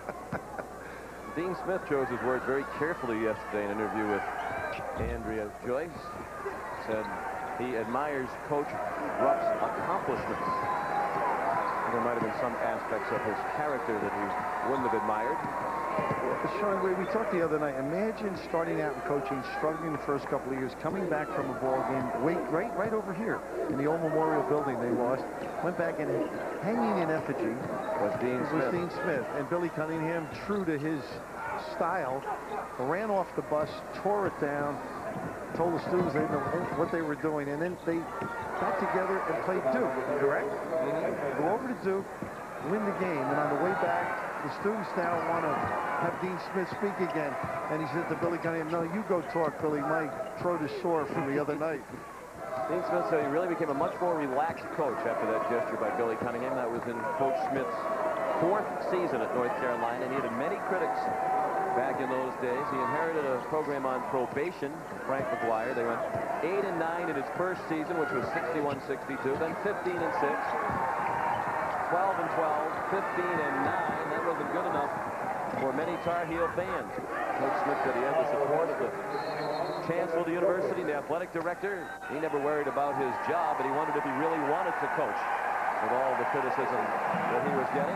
S8: Dean Smith chose his words very carefully yesterday in an interview with Andrea Joyce. Said he admires Coach Rupp's accomplishments. There might have been some aspects of his character that he wouldn't have admired.
S9: Sean, we talked the other night. Imagine starting out in coaching, struggling the first couple of years, coming back from a ball game, wait, right, right over here in the old Memorial Building. They lost, went back and hanging in effigy
S8: was Dean
S9: was
S8: Smith.
S9: Dean Smith, and Billy Cunningham, true to his style, ran off the bus, tore it down, told the students they didn't know what they were doing, and then they got together and played Duke. Correct? Mm-hmm. Go over to Duke, win the game, and on the way back, the students now want to have Dean Smith speak again. And he said to Billy Cunningham, no, you go talk, Billy. My throat is sore from the other night.
S8: Dean Smith said he really became a much more relaxed coach after that gesture by Billy Cunningham. That was in Coach Smith's fourth season at North Carolina, and he had many critics back in those days. He inherited a program on probation from Frank McGuire. They went eight and nine in his first season, which was sixty-one sixty-two, then fifteen and six. twelve and twelve, fifteen and nine. That wasn't good enough for many Tar Heel fans. Coach Smith said he had the support of the chancellor of the university, the athletic director. He never worried about his job, but he wondered if he really wanted to coach with all the criticism that he was getting.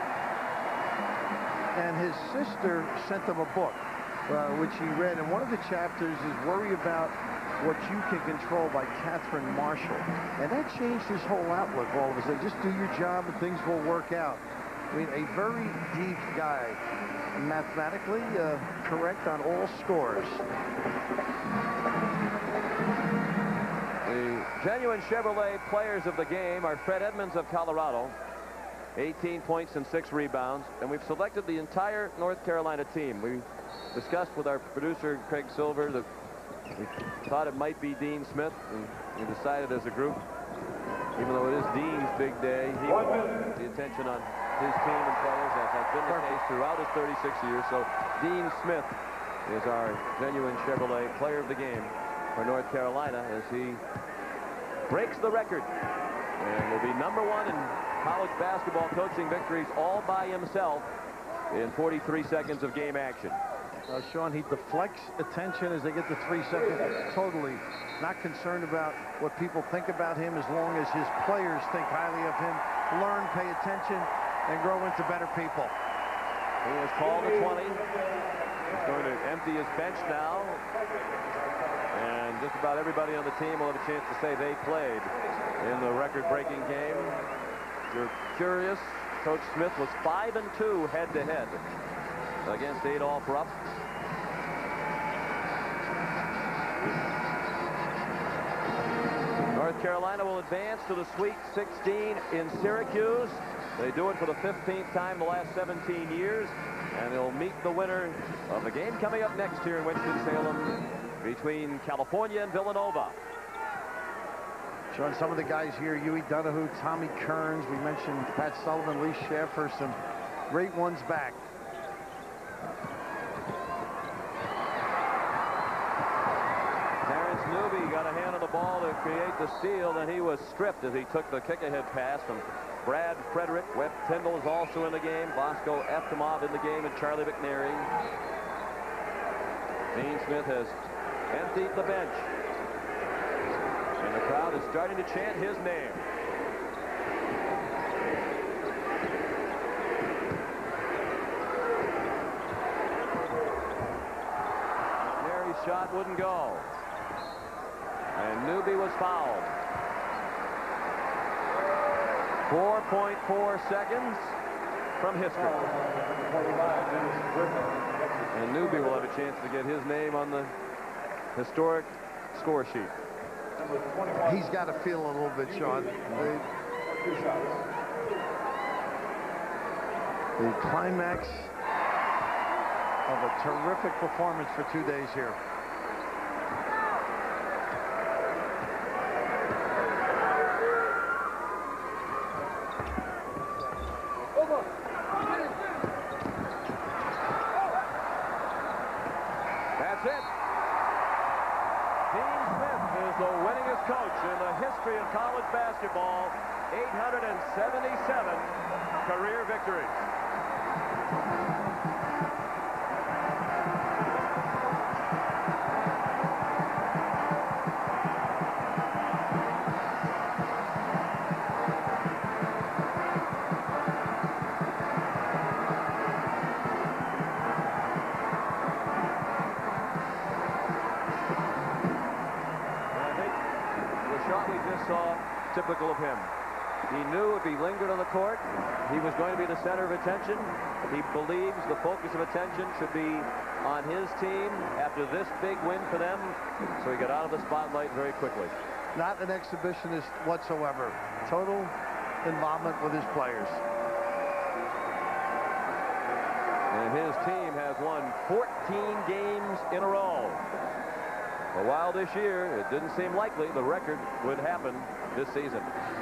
S9: And his sister sent him a book, uh, which he read, and one of the chapters is Worry About What You Can Control by Catherine Marshall. And that changed his whole outlook all of a sudden. Just do your job and things will work out. I mean, a very deep guy, mathematically uh, correct on all scores.
S8: The genuine Chevrolet players of the game are Fred Edmonds of Colorado, eighteen points and six rebounds, and we've selected the entire North Carolina team. We discussed with our producer, Craig Silver, that we thought it might be Dean Smith, and we decided as a group, even though it is Dean's big day, he wants the attention on his team and players, as has been the case throughout his thirty-six years. So Dean Smith is our genuine Chevrolet player of the game for North Carolina as he breaks the record and will be number one in college basketball coaching victories all by himself in forty-three seconds of game action.
S9: Uh, Sean, he deflects attention as they get to three seconds. Totally not concerned about what people think about him as long as his players think highly of him, learn, pay attention, and grow into better people.
S8: He has called a twenty. He's going to empty his bench now. And just about everybody on the team will have a chance to say they played in the record-breaking game. If you're curious, Coach Smith was five and two head-to-head against Adolph Rupp. North Carolina will advance to the Sweet sixteen in Syracuse. They do it for the fifteenth time in the last seventeen years. And they'll meet the winner of the game coming up next here in Winston-Salem between California and Villanova.
S9: Showing some of the guys here, Huey Donahue, Tommy Kearns. We mentioned Pat Sullivan, Lee Schaffer, some great ones back.
S8: Terrence Newby got a hand on the ball to create the steal, and he was stripped as he took the kick-ahead pass from Brad Frederick. Webb Tyndall is also in the game. Bosco Eftimov in the game, and Charlie McNary. Dean Smith has emptied the bench. And the crowd is starting to chant his name. McNary's shot wouldn't go. And Newby was fouled. four point four seconds from history. And Newby will have a chance to get his name on the historic score sheet.
S9: He's got to feel a little bit, Sean. The, the climax of a terrific performance for two days here.
S8: That's it. Dean Smith is the winningest coach in the history of college basketball. eight hundred seventy-seven career victories. Saw typical of him. He knew if he lingered on the court, he was going to be the center of attention. He believes the focus of attention should be on his team after this big win for them, so he got out of the spotlight very quickly.
S9: Not an exhibitionist whatsoever. Total involvement with his players.
S8: And his team has won fourteen games in a row. For a while this year, it didn't seem likely the record would happen this season.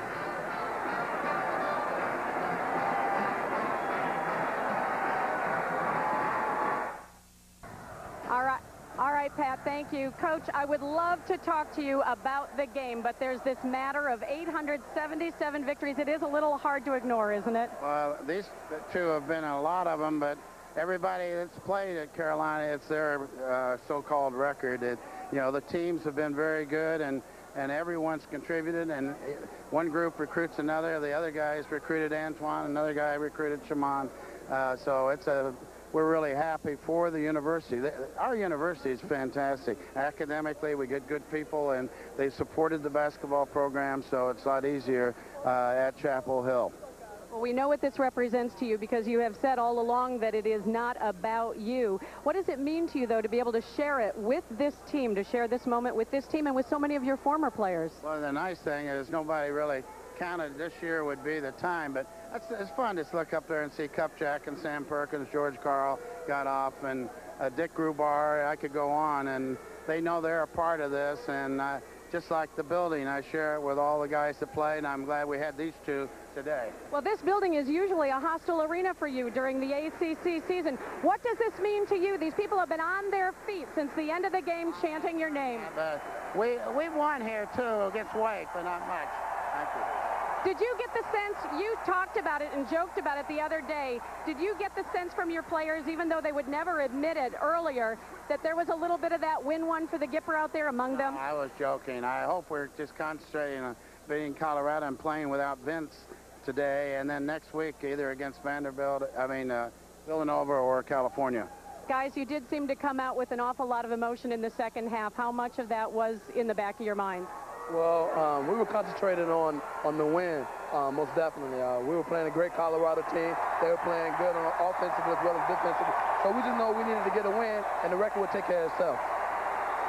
S1: All right. All right, Pat, thank you. Coach, I would love to talk to you about the game, but there's this matter of eight hundred seventy-seven victories. It is a little hard to ignore, isn't it?
S2: Well, these two have been a lot of them, but everybody that's played at Carolina, it's their uh, so-called record. It, you know, the teams have been very good, and, and everyone's contributed, and one group recruits another. The other guys recruited Antoine, another guy recruited Shimon. Uh, so it's a, we're really happy for the university. Our university is fantastic. Academically, we get good people, and they supported the basketball program, so it's a lot easier uh, at Chapel Hill.
S1: Well, we know what this represents to you because you have said all along that it is not about you. What does it mean to you, though, to be able to share it with this team, to share this moment with this team and with so many of your former players?
S2: Well, the nice thing is nobody really counted this year would be the time, but it's, it's fun to look up there and see Kupchak and Sam Perkins, George Karl got off, and uh, Dick Grubar. I could go on, and they know they're a part of this, and uh, just like the building, I share it with all the guys that play, and I'm glad we had these two today.
S1: Well, this building is usually a hostile arena for you during the A C C season. What does this mean to you? These people have been on their feet since the end of the game chanting your name.
S2: Uh, we, we won here, too, against Wake, but not much. Thank you.
S1: Did you get the sense, you talked about it and joked about it the other day, did you get the sense from your players, even though they would never admit it earlier, that there was a little bit of that win one for the Gipper out there among them?
S2: I was joking. I hope we're just concentrating on beating Colorado and playing without Vince today, and then next week either against Vanderbilt, I mean uh, Villanova or California.
S1: Guys, you did seem to come out with an awful lot of emotion in the second half. How much of that was in the back of your mind?
S19: Well, um, we were concentrated on on the win, uh, most definitely. Uh, we were playing a great Colorado team. They were playing good on offensively as well as defensively. So we just know we needed to get a win, and the record would take care of itself.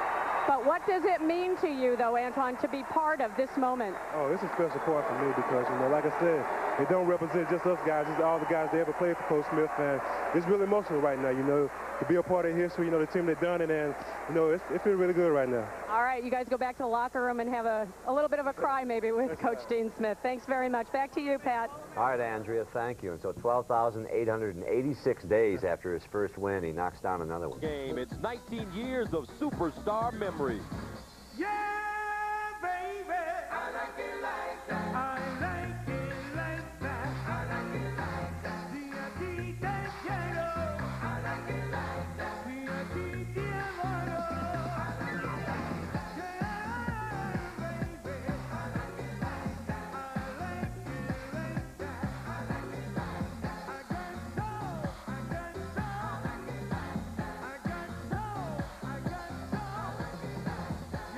S1: But what does it mean to you, though, Antoine, to be part of this moment?
S19: Oh, it's a special part for me because, you know, like I said, it don't represent just us guys. It's all the guys that ever played for Coach Smith, and it's really emotional right now, you know, to be a part of history, you know, the team that done it, and, you know, it's, it feels really good right now.
S1: All right, you guys go back to the locker room and have a, a little bit of a cry maybe with
S19: That's
S1: Coach
S19: right.
S1: Dean Smith. Thanks very much. Back to you, Pat.
S3: All right, Andrea, thank you. And so twelve thousand eight hundred eighty-six days after his first win, he knocks down another one.
S21: Game. It's nineteen years of superstar memories.
S7: Yeah, baby. I like it like that. I like it like that. I like it like that. Día quiero. I like it like that. Día quiero. I like it like that. Yeah, baby. I like it like that. I like it like that. I like it like that. I got soul. I got soul. I like it like that. I got soul. I got soul.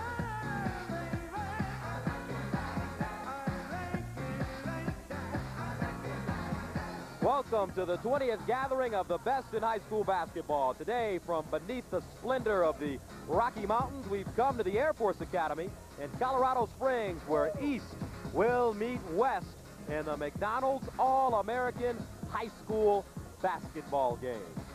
S21: Welcome to the twentieth gathering of the best in high school basketball. Today, from beneath the splendor of the Rocky Mountains, we've come to the Air Force Academy in Colorado Springs, where East will meet West in the McDonald's All-American High School basketball game.